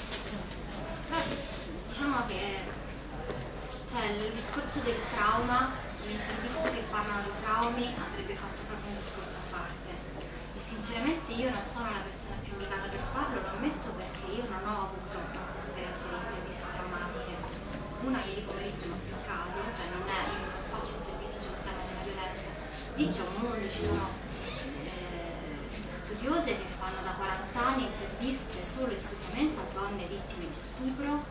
Diciamo che cioè, il discorso del trauma, le interviste che parlano di traumi andrebbe fatto proprio un discorso a parte. E sinceramente io non sono la persona più indicata per farlo, lo ammetto, perché io non ho avuto tante esperienze di interviste traumatiche. Una ieri pomeriggio, ma più a caso, cioè non è, io non faccio interviste sul tema della violenza. Lì c'è un mondo, ci sono eh, studiose che fanno da quaranta anni interviste solo e esclusivamente a donne vittime di stupro.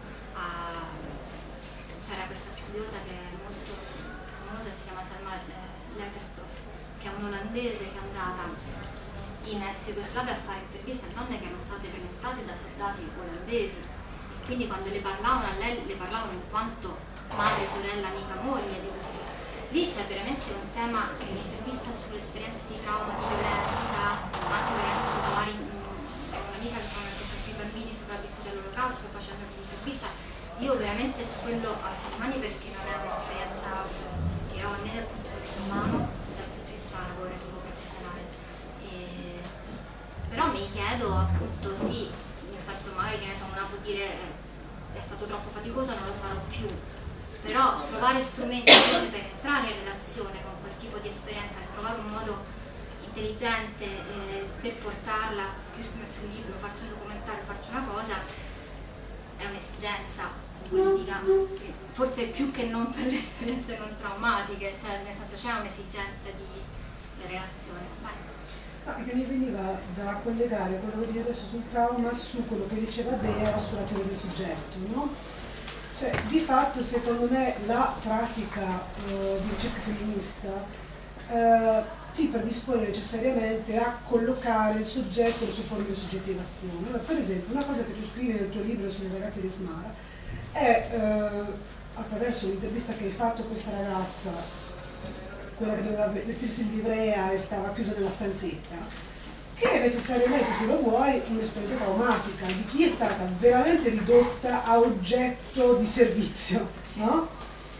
C'era questa studiosa che è molto famosa, si chiama Selma Lekkerstof, che è un'olandese che è andata in ex Jugoslavia a fare interviste a donne che erano state violentate da soldati olandesi, e quindi quando le parlavano a lei le parlavano in quanto madre, sorella, amica, moglie di queste. Lì c'è veramente un tema che l'intervista sull'esperienza di trauma, di violenza, anche violenza popolare, un'amica che fa un'intervista sui bambini sopravvissuti all'olocausto facendo un'intervista. Io veramente su quello alzo le mani, perché non è un'esperienza che ho né dal punto di vista umano né dal punto di vista lavorativo professionale. E però mi chiedo appunto, sì, nel senso magari che ne so, una può dire eh, è stato troppo faticoso, non lo farò più, però trovare strumenti invece per entrare in relazione con quel tipo di esperienza, trovare un modo intelligente eh, per portarla, scriverci un libro, farci un documentario, farci una cosa, è un'esigenza politica, forse più che non per le esperienze non traumatiche, cioè nel senso c'è un'esigenza di, di relazione. Vai. Ah, che mi veniva da collegare quello che dice adesso sul trauma su quello che diceva Bea sulla teoria del soggetto, no? Cioè, di fatto secondo me la pratica eh, di ricerca femminista eh, ti predispone necessariamente a collocare il soggetto e le sue forme di soggettivazione. Allora, per esempio, una cosa che tu scrivi nel tuo libro sulle ragazze di Smara è, eh, attraverso l'intervista che hai fatto a questa ragazza, quella che doveva vestirsi in livrea e stava chiusa nella stanzetta, che è necessariamente, se lo vuoi, un'esperienza traumatica di chi è stata veramente ridotta a oggetto di servizio, no?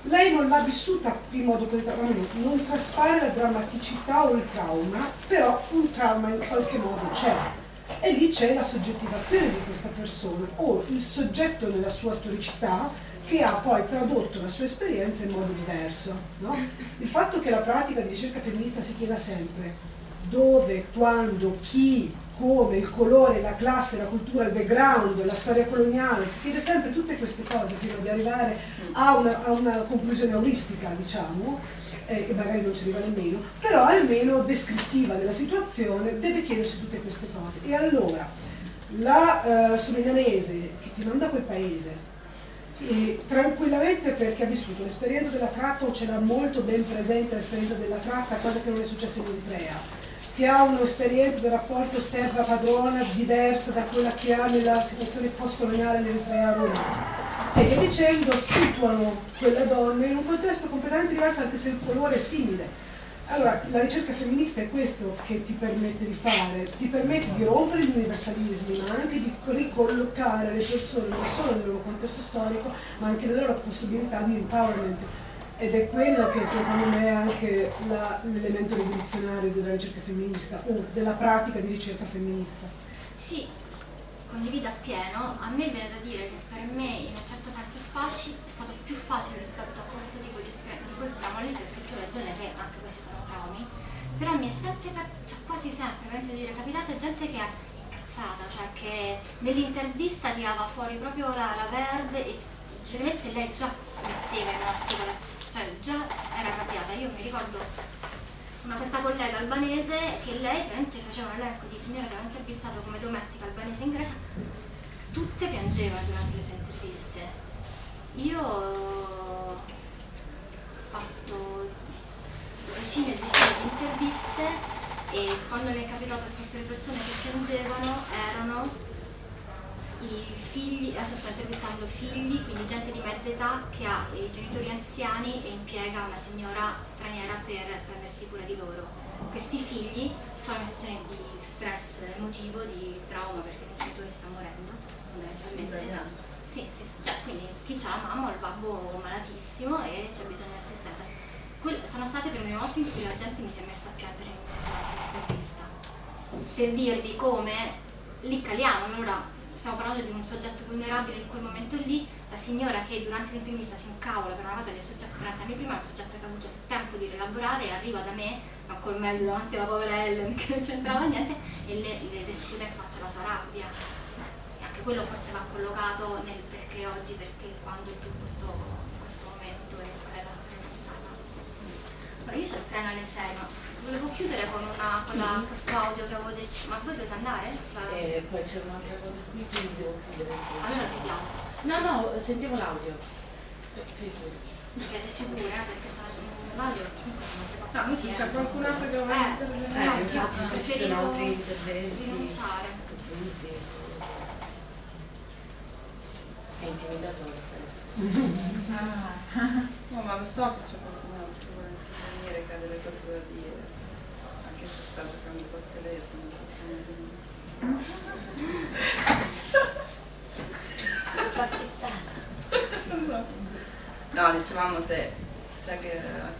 lei non l'ha vissuta in modo che non traspare la drammaticità o il trauma, però un trauma in qualche modo c'è. E lì c'è la soggettivazione di questa persona o il soggetto nella sua storicità che ha poi tradotto la sua esperienza in modo diverso, no? Il fatto che la pratica di ricerca femminista si chieda sempre dove, quando, chi, come, il colore, la classe, la cultura, il background, la storia coloniale, si chiede sempre tutte queste cose prima di arrivare a una, a una conclusione aulistica, diciamo, eh, e magari non ci arriva nemmeno, però almeno descrittiva della situazione, deve chiedersi tutte queste cose. E allora, la uh, somiglianese che ti manda a quel paese, e tranquillamente perché ha vissuto l'esperienza della tratta o ce l'ha molto ben presente l'esperienza della tratta, cosa che non è successa in Eritrea, che ha un'esperienza del rapporto serva-padrona diversa da quella che ha nella situazione post-coloniale dell'Eritrea a Roma, e via dicendo, situano quella donna in un contesto completamente diverso anche se il colore è simile. Allora, la ricerca femminista è questo che ti permette di fare, ti permette di rompere gli universalismi, ma anche di ricollocare le persone non solo nel loro contesto storico, ma anche nelle loro possibilità di empowerment. Ed è quello che secondo me è anche l'elemento rivoluzionario della ricerca femminista, o della pratica di ricerca femminista. Sì, condivido appieno. A me viene da dire che per me in un certo senso è facile, è stato più facile rispetto a questo tipo di esperienza, di questo trauma lì, perché tu hai ragione che anche questi sono traumi, però mi è sempre, cioè quasi sempre, veramente dire, capitata gente che è incazzata, cioè che nell'intervista tirava fuori proprio la, la verde e veramente lei già metteva in un'articolazione, cioè già era arrabbiata. Io mi ricordo una questa collega albanese che lei veramente faceva un elenco di signore che aveva intervistato come domestica albanese in Grecia, tutte piangevano durante le sue interviste. Io ho fatto decine e decine di interviste e quando mi è capitato che fossero le persone che piangevano erano i figli, adesso sto intervistando figli, quindi gente di mezza età che ha i genitori anziani e impiega una signora straniera per prendersi cura di loro. Questi figli sono in una situazione di stress emotivo, di trauma perché il genitore sta morendo, fondamentalmente. Sì, sì, sì. Cioè, quindi chi ha la mamma o il babbo malatissimo e c'è bisogno di assistenza. Que- sono state per me volte in cui la gente mi si è messa a piangere in un'intervista. Per dirvi come lì caliamo, allora stiamo parlando di un soggetto vulnerabile in quel momento lì, la signora che durante l'intervista si incavola per una cosa che è successa trenta anni prima, è un soggetto che ha avuto tempo di rielaborare e arriva da me, ancora meglio davanti alla povera Ellen che non c'entrava niente, e le, le, le sputa in faccia la sua rabbia. E anche quello forse va collocato nel perché oggi, perché quando e tu in questo, in questo momento e qual è la storia passata. Ora io c'ho il treno alle sei, ma volevo chiudere con, una, con la, questo audio che avevo detto, ma voi dovete andare? Cioè... E poi c'è un'altra cosa qui, quindi devo chiudere. Allora chiudiamo. No, no, sentiamo l'audio. Siete sicure? Perché sono l'audio comunque non si fa No, così, c'è eh. qualcun altro che vuole Eh, intervenire? Eh, infatti se ci sono altri interventi. Rinunciare. È intimidatorio questo. No, ma lo so che c'è qualcun altro che vuole intervenire, che ha delle cose da dire, anche se sta giocando col telefono. No, dicevamo se, cioè che...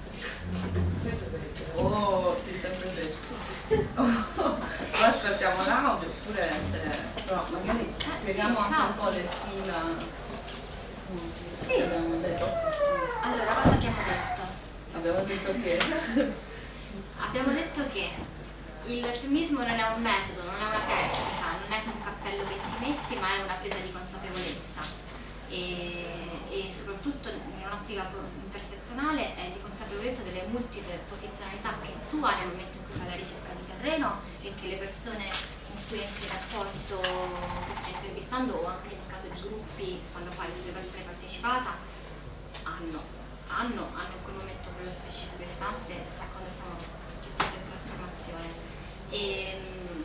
Oh, sì, sempre detto. Oh, aspettiamo l'audio, oppure se... Però magari spieghiamo anche un po' le fila. Sì. Che abbiamo detto. Allora, cosa abbiamo detto? Abbiamo detto che... Abbiamo detto che il femminismo non è un metodo, non è una tecnica, non è un cappello che ti metti, ma è una presa di consapevolezza. E, e soprattutto in un'ottica intersezionale è di consapevolezza delle multiple posizionalità che tu hai nel momento in cui fai la ricerca di terreno e che le persone con cui entri in rapporto che stai intervistando o anche nel caso di gruppi quando fai osservazione partecipata hanno, hanno, hanno in quel momento quello specifico istante quando siamo tutti in trasformazione. E,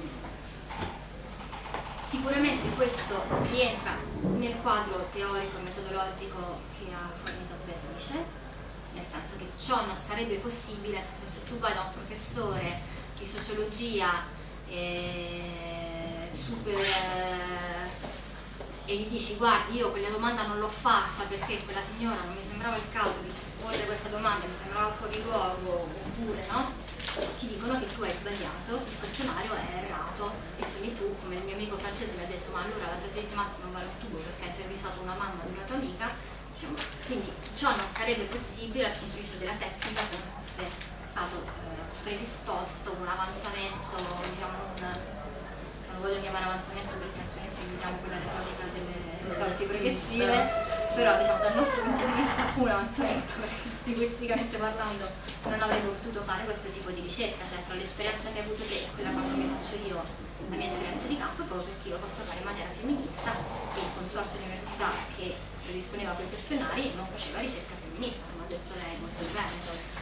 sicuramente questo rientra nel quadro teorico e metodologico che ha fornito Beatrice, nel senso che ciò non sarebbe possibile, nel senso se tu vai da un professore di sociologia eh, super eh, e gli dici guardi io quella domanda non l'ho fatta perché quella signora non mi sembrava il caso di porre questa domanda, mi sembrava fuori luogo, oppure no, ti dicono che tu hai sbagliato, il questionario è errato e quindi tu, come il mio amico francese mi ha detto ma allora la tua tesi massima non vale un tubo perché hai intervistato una mamma di una tua amica, diciamo, quindi ciò non sarebbe possibile dal punto di vista della tecnica se non fosse stato eh, predisposto un avanzamento, diciamo un, non lo voglio chiamare avanzamento perché altrimenti usiamo quella retorica delle sorti progressive, però diciamo dal nostro punto di vista un avanzamento perché linguisticamente parlando non avrei potuto fare questo tipo di ricerca, cioè tra l'esperienza che hai avuto te e quella quando mi faccio io la mia esperienza di campo, proprio perché io lo posso fare in maniera femminista e il consorzio di università che predisponeva quei questionari non faceva ricerca femminista, come ha detto lei molto bene.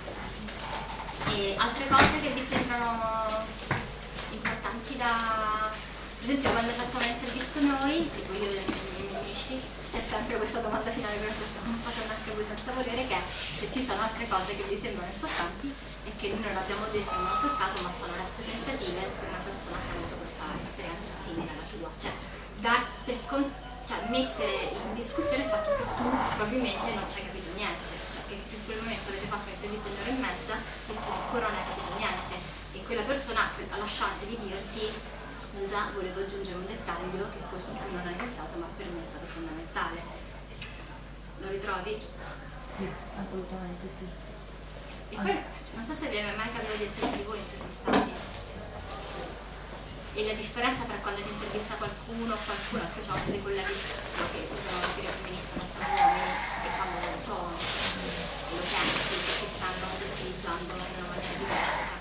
E altre cose che vi sembrano importanti da... per esempio quando facciamo l'intervista noi, tipo io e i miei amici, c'è sempre questa domanda finale che adesso stiamo facendo anche voi senza volere, che è se ci sono altre cose che vi sembrano importanti e che noi non abbiamo detto in un caso ma sono rappresentative per una persona che ha avuto questa esperienza simile alla tua, cioè, dar per scont- cioè mettere in discussione il fatto che tu probabilmente non ci hai capito niente, cioè che in quel momento avete fatto un'intervista di un'ora e mezza e tu ancora non hai capito niente e quella persona lasciasse di dirti scusa, volevo aggiungere un dettaglio che forse tu non hai pensato ma per me è stato fondamentale. Lo ritrovi? Sì, assolutamente sì. E poi non so se vi è mai capitato di essere di voi intervistati e la differenza tra quando ti intervista qualcuno o qualcuno, anche ho dei colleghi che usano la teoria femminista non sono uomini e quando non lo sono e lo senti perché stanno utilizzando in una maniera diversa.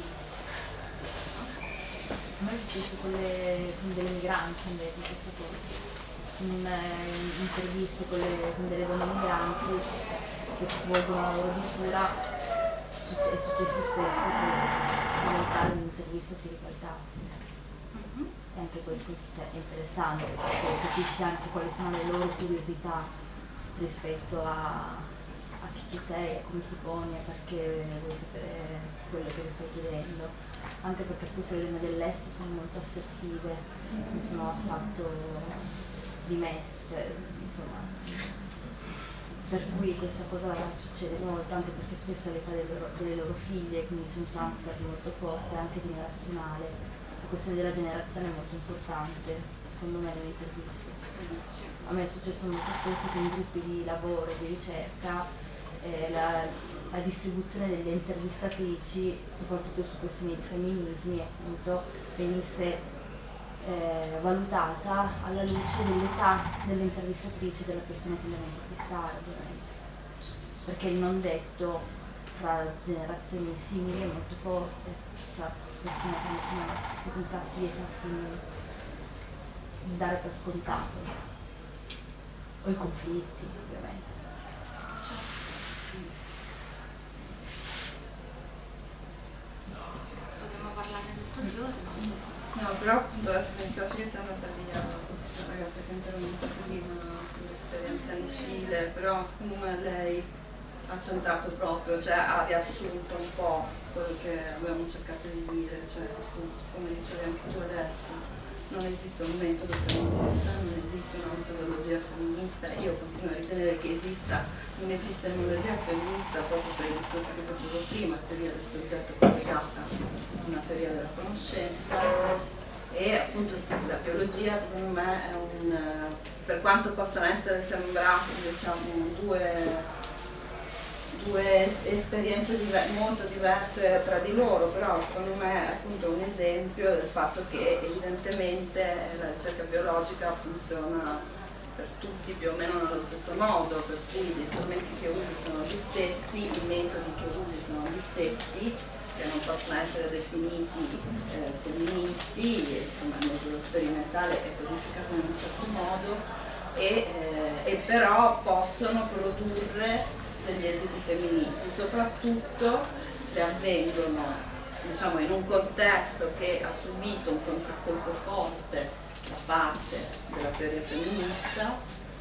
A me è successo con, le, con delle migranti invece questa cosa, in eh, interviste con, le, con delle donne migranti che svolgono un lavoro di cura, è successo spesso che in realtà l'intervista si ribaltasse. E anche questo cioè, è interessante perché capisci anche quali sono le loro curiosità rispetto a, a chi tu sei, a come ti poni, a perché vuoi sapere quello che le stai chiedendo. Anche perché spesso le donne dell'est sono molto assertive, non sono affatto dimesse, insomma. Per cui questa cosa succede molto, anche perché spesso all'età delle loro, delle loro figlie, quindi c'è un transfer molto forte, anche generazionale. La questione della generazione è molto importante, secondo me, nelle interviste. A me è successo molto spesso che in gruppi di lavoro, di ricerca, eh, la, la distribuzione delle intervistatrici, soprattutto su questioni di femminismi, appunto, venisse eh, valutata alla luce dell'età dell'intervistatrice, della persona che deve intervistare, ovviamente. Perché il non detto fra generazioni simili è molto forte, tra persone che hanno in classi di età simili, il dare per scontato, o i conflitti, ovviamente. No, però appunto adesso mi spiace che sia andata via la ragazza che è intervenuta prima sull'esperienza in Cile, però secondo me lei ha centrato proprio, cioè ha riassunto un po' quello che abbiamo cercato di dire, cioè appunto, come dicevi anche tu adesso, non esiste un metodo femminista, non esiste una metodologia femminista, io continuo a ritenere che esista un'epistemologia femminista proprio per il discorso che facevo prima, teoria del soggetto collegata a una teoria della conoscenza, e appunto la biologia secondo me è un, per quanto possano essere sembrati diciamo due due esperienze diver- molto diverse tra di loro, però secondo me è appunto un esempio del fatto che evidentemente la ricerca biologica funziona per tutti più o meno nello stesso modo, per cui gli strumenti che usi sono gli stessi, i metodi che usi sono gli stessi, che non possono essere definiti eh, femministi, e, insomma il metodo sperimentale è codificato in un certo modo, e, eh, e però possono produrre degli esiti femministi, soprattutto se avvengono diciamo, in un contesto che ha subito un contraccolpo forte da parte della teoria femminista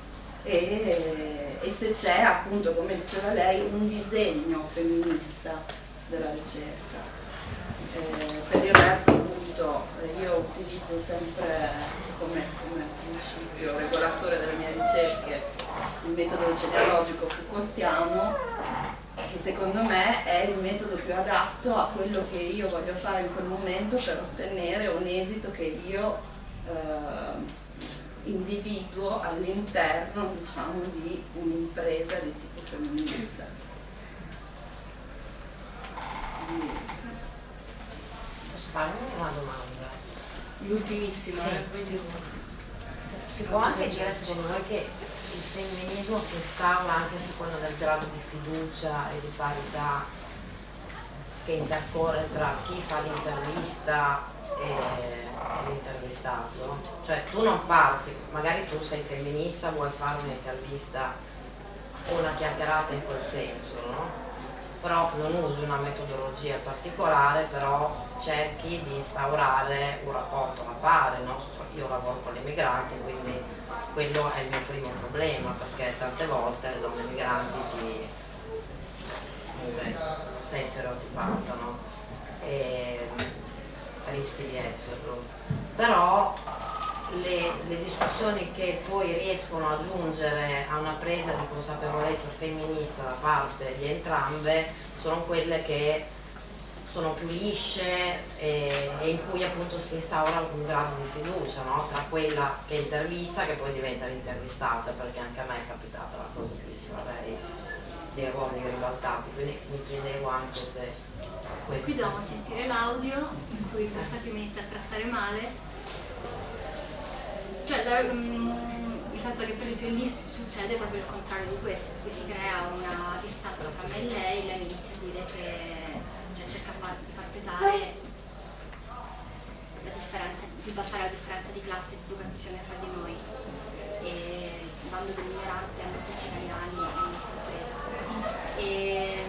e, e se c'è appunto, come diceva lei, un disegno femminista della ricerca. Eh, per il resto appunto appunto io utilizzo sempre come, come principio regolatore delle mie ricerche il metodo genealogico Foucaultiano, che secondo me è il metodo più adatto a quello che io voglio fare in quel momento per ottenere un esito che io eh, individuo all'interno, diciamo, di un'impresa di tipo femminista. Posso farmi una domanda? L'ultimissima. Sì. Si può anche dire secondo voi che il femminismo si instaura anche a seconda del grado di fiducia e di parità che intercorre tra chi fa l'intervista e l'intervistato? Cioè tu non parti, magari tu sei femminista, vuoi fare un'intervista o una chiacchierata in quel senso, no? Però non usi una metodologia particolare, però cerchi di instaurare un rapporto alla pari, no? Io lavoro con le migranti, quindi quello è il mio primo problema, perché tante volte le donne migranti ti comunque sei stereotipata, no? E rischi di esserlo. Però le, le discussioni che poi riescono a giungere a una presa di consapevolezza femminista da parte di entrambe sono quelle che sono più lisce e, e in cui appunto si instaura un grado di fiducia, no? Tra quella che intervista che poi diventa l'intervistata, perché anche a me è capitata la cosa che diceva lei dei ruoli ribaltati, quindi mi chiedevo anche se questo... Qui dobbiamo sentire l'audio in cui questa che mi inizia a trattare male, cioè da, um, nel senso che per esempio lì succede proprio il contrario di questo, qui si crea una distanza tra me e lei, lei mi inizia a dire che cioè, cerca far, di far pesare la differenza, di battere la differenza di classe e di educazione fra di noi, e il bando dell'ignorante a tutti gli italiani è una sorpresa. E,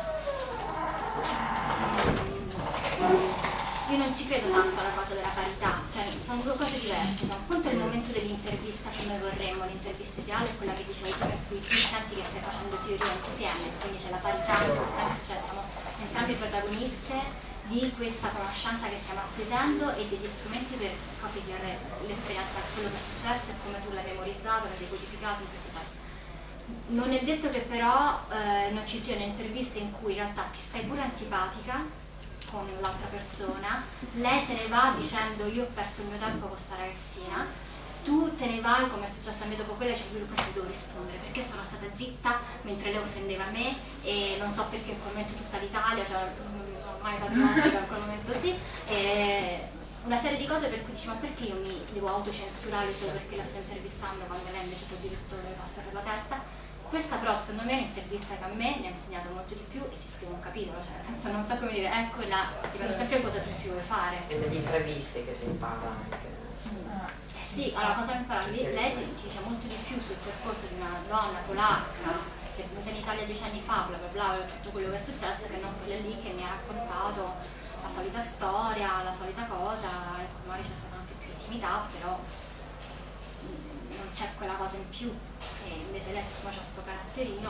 io non ci credo tanto alla cosa della parità, cioè sono due cose diverse, cioè, un conto è il momento dell'intervista che noi vorremmo, l'intervista ideale è quella che dicevo prima, in cui tu senti che stai facendo teoria insieme, quindi c'è la parità in quel senso, cioè siamo entrambi protagoniste di questa conoscenza che stiamo acquisendo e degli strumenti per capire l'esperienza, quello che è successo e come tu l'hai memorizzato, l'hai decodificato, non è detto che però eh, non ci siano interviste in cui in realtà ti stai pure antipatica con l'altra persona, lei se ne va dicendo io ho perso il mio tempo con questa ragazzina, tu te ne vai come è successo a me dopo quella, cioè io questo devo rispondere perché sono stata zitta mentre lei offendeva me e non so perché in quel momento tutta l'Italia, cioè non mi sono mai patriottica in quel momento sì, e una serie di cose per cui dici ma perché io mi devo autocensurare solo perché la sto intervistando quando lei invece può direttore passa per la testa. Questa però secondo me è un'intervista che a me mi ha insegnato molto di più e ci scrivo un capitolo, cioè nel senso non so come dire, ecco là, dipende sempre cosa tu più vuoi fare. E negli imprevisti che si impara anche. Eh sì, allora cosa mi impara? Lei ti dice molto di più sul percorso di una donna polacca che è venuta in Italia dieci anni fa, bla bla bla, tutto quello che è successo, che non quella lì che mi ha raccontato la solita storia, la solita cosa, ecco, magari c'è stata anche più intimità, però non c'è quella cosa in più. E invece lei siccome c'ha sto caratterino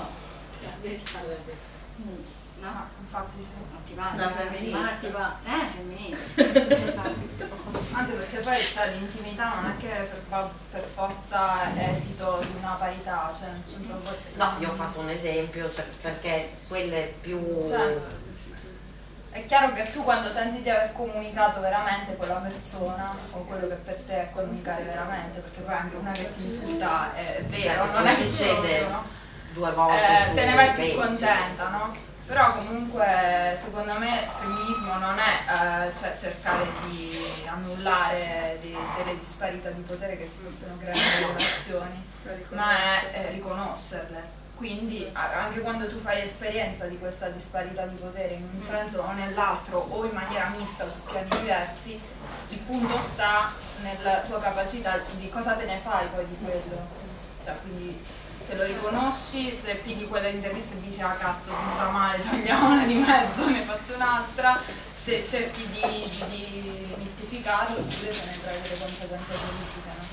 no? Ah, infatti non ti va, la femminista, eh femminista anche perché poi cioè, l'intimità non è che per, per forza è esito di una parità, cioè nel senso poi... No, io ho fatto un esempio, cioè, perché quelle più... Cioè, è chiaro che tu quando senti di aver comunicato veramente con la persona o quello che per te è comunicare veramente, perché poi anche una che ti insulta è vero, Cioè, non è che succede solo, no? due volte Eh, su te ne vai più venti. contenta, no? Però comunque secondo me il femminismo non è eh, cioè cercare di annullare di, delle disparità di potere che si possono creare nelle relazioni, ma è eh, riconoscerle. Quindi anche quando tu fai esperienza di questa disparità di potere in un senso o nell'altro o in maniera mista su piani diversi, il punto sta nella tua capacità di cosa te ne fai poi di quello. Cioè, quindi se lo riconosci, se pigli quella intervista e dici ah cazzo, venuta male, togliamola di mezzo, ne faccio un'altra, se cerchi di, di, di mistificarlo oppure se ne trai delle conseguenze politiche, no?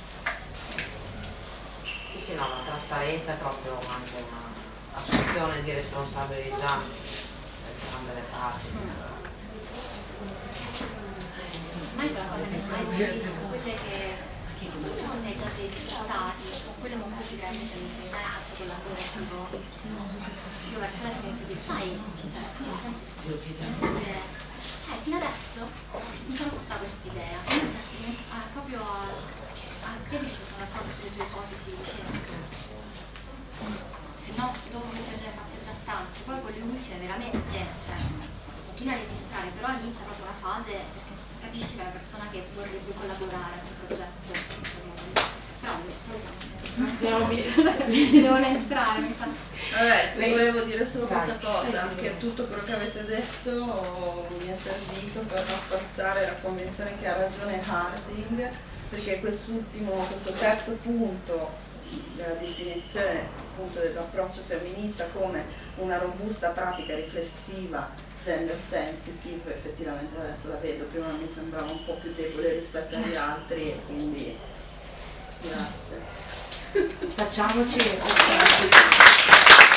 Sì, sì, no, la trasparenza è proprio anche un'assunzione di responsabilità per entrambe le parti. ma mai quella cosa che non hai visto, quelle che soprattutto se hai già dei risultati, quelle con cui si crea invece l'interesse collaborativo. Io verso la fine si dice, sai, cioè, eh, fino adesso mi sono portata questa idea, inizia a sperimentare proprio a, a credi che si sono d'accordo sulle tue ipotesi di ricerca. Se no, dopo che ti hai fatto già tanto, poi con le ultime veramente, cioè, continua a registrare, però inizia proprio una fase perché capisci che è una persona che vorrebbe collaborare a un progetto. Però abbiamo bisogno, devono entrare, mi sa. Vabbè, volevo dire solo questa cosa, che tutto quello che avete detto mi è servito per rafforzare la convinzione che ha ragione Harding, perché quest'ultimo, questo terzo punto della definizione appunto dell'approccio femminista come una robusta pratica riflessiva gender sensitive, effettivamente adesso la vedo, prima mi sembrava un po' più debole rispetto agli altri e quindi grazie. Facciamoci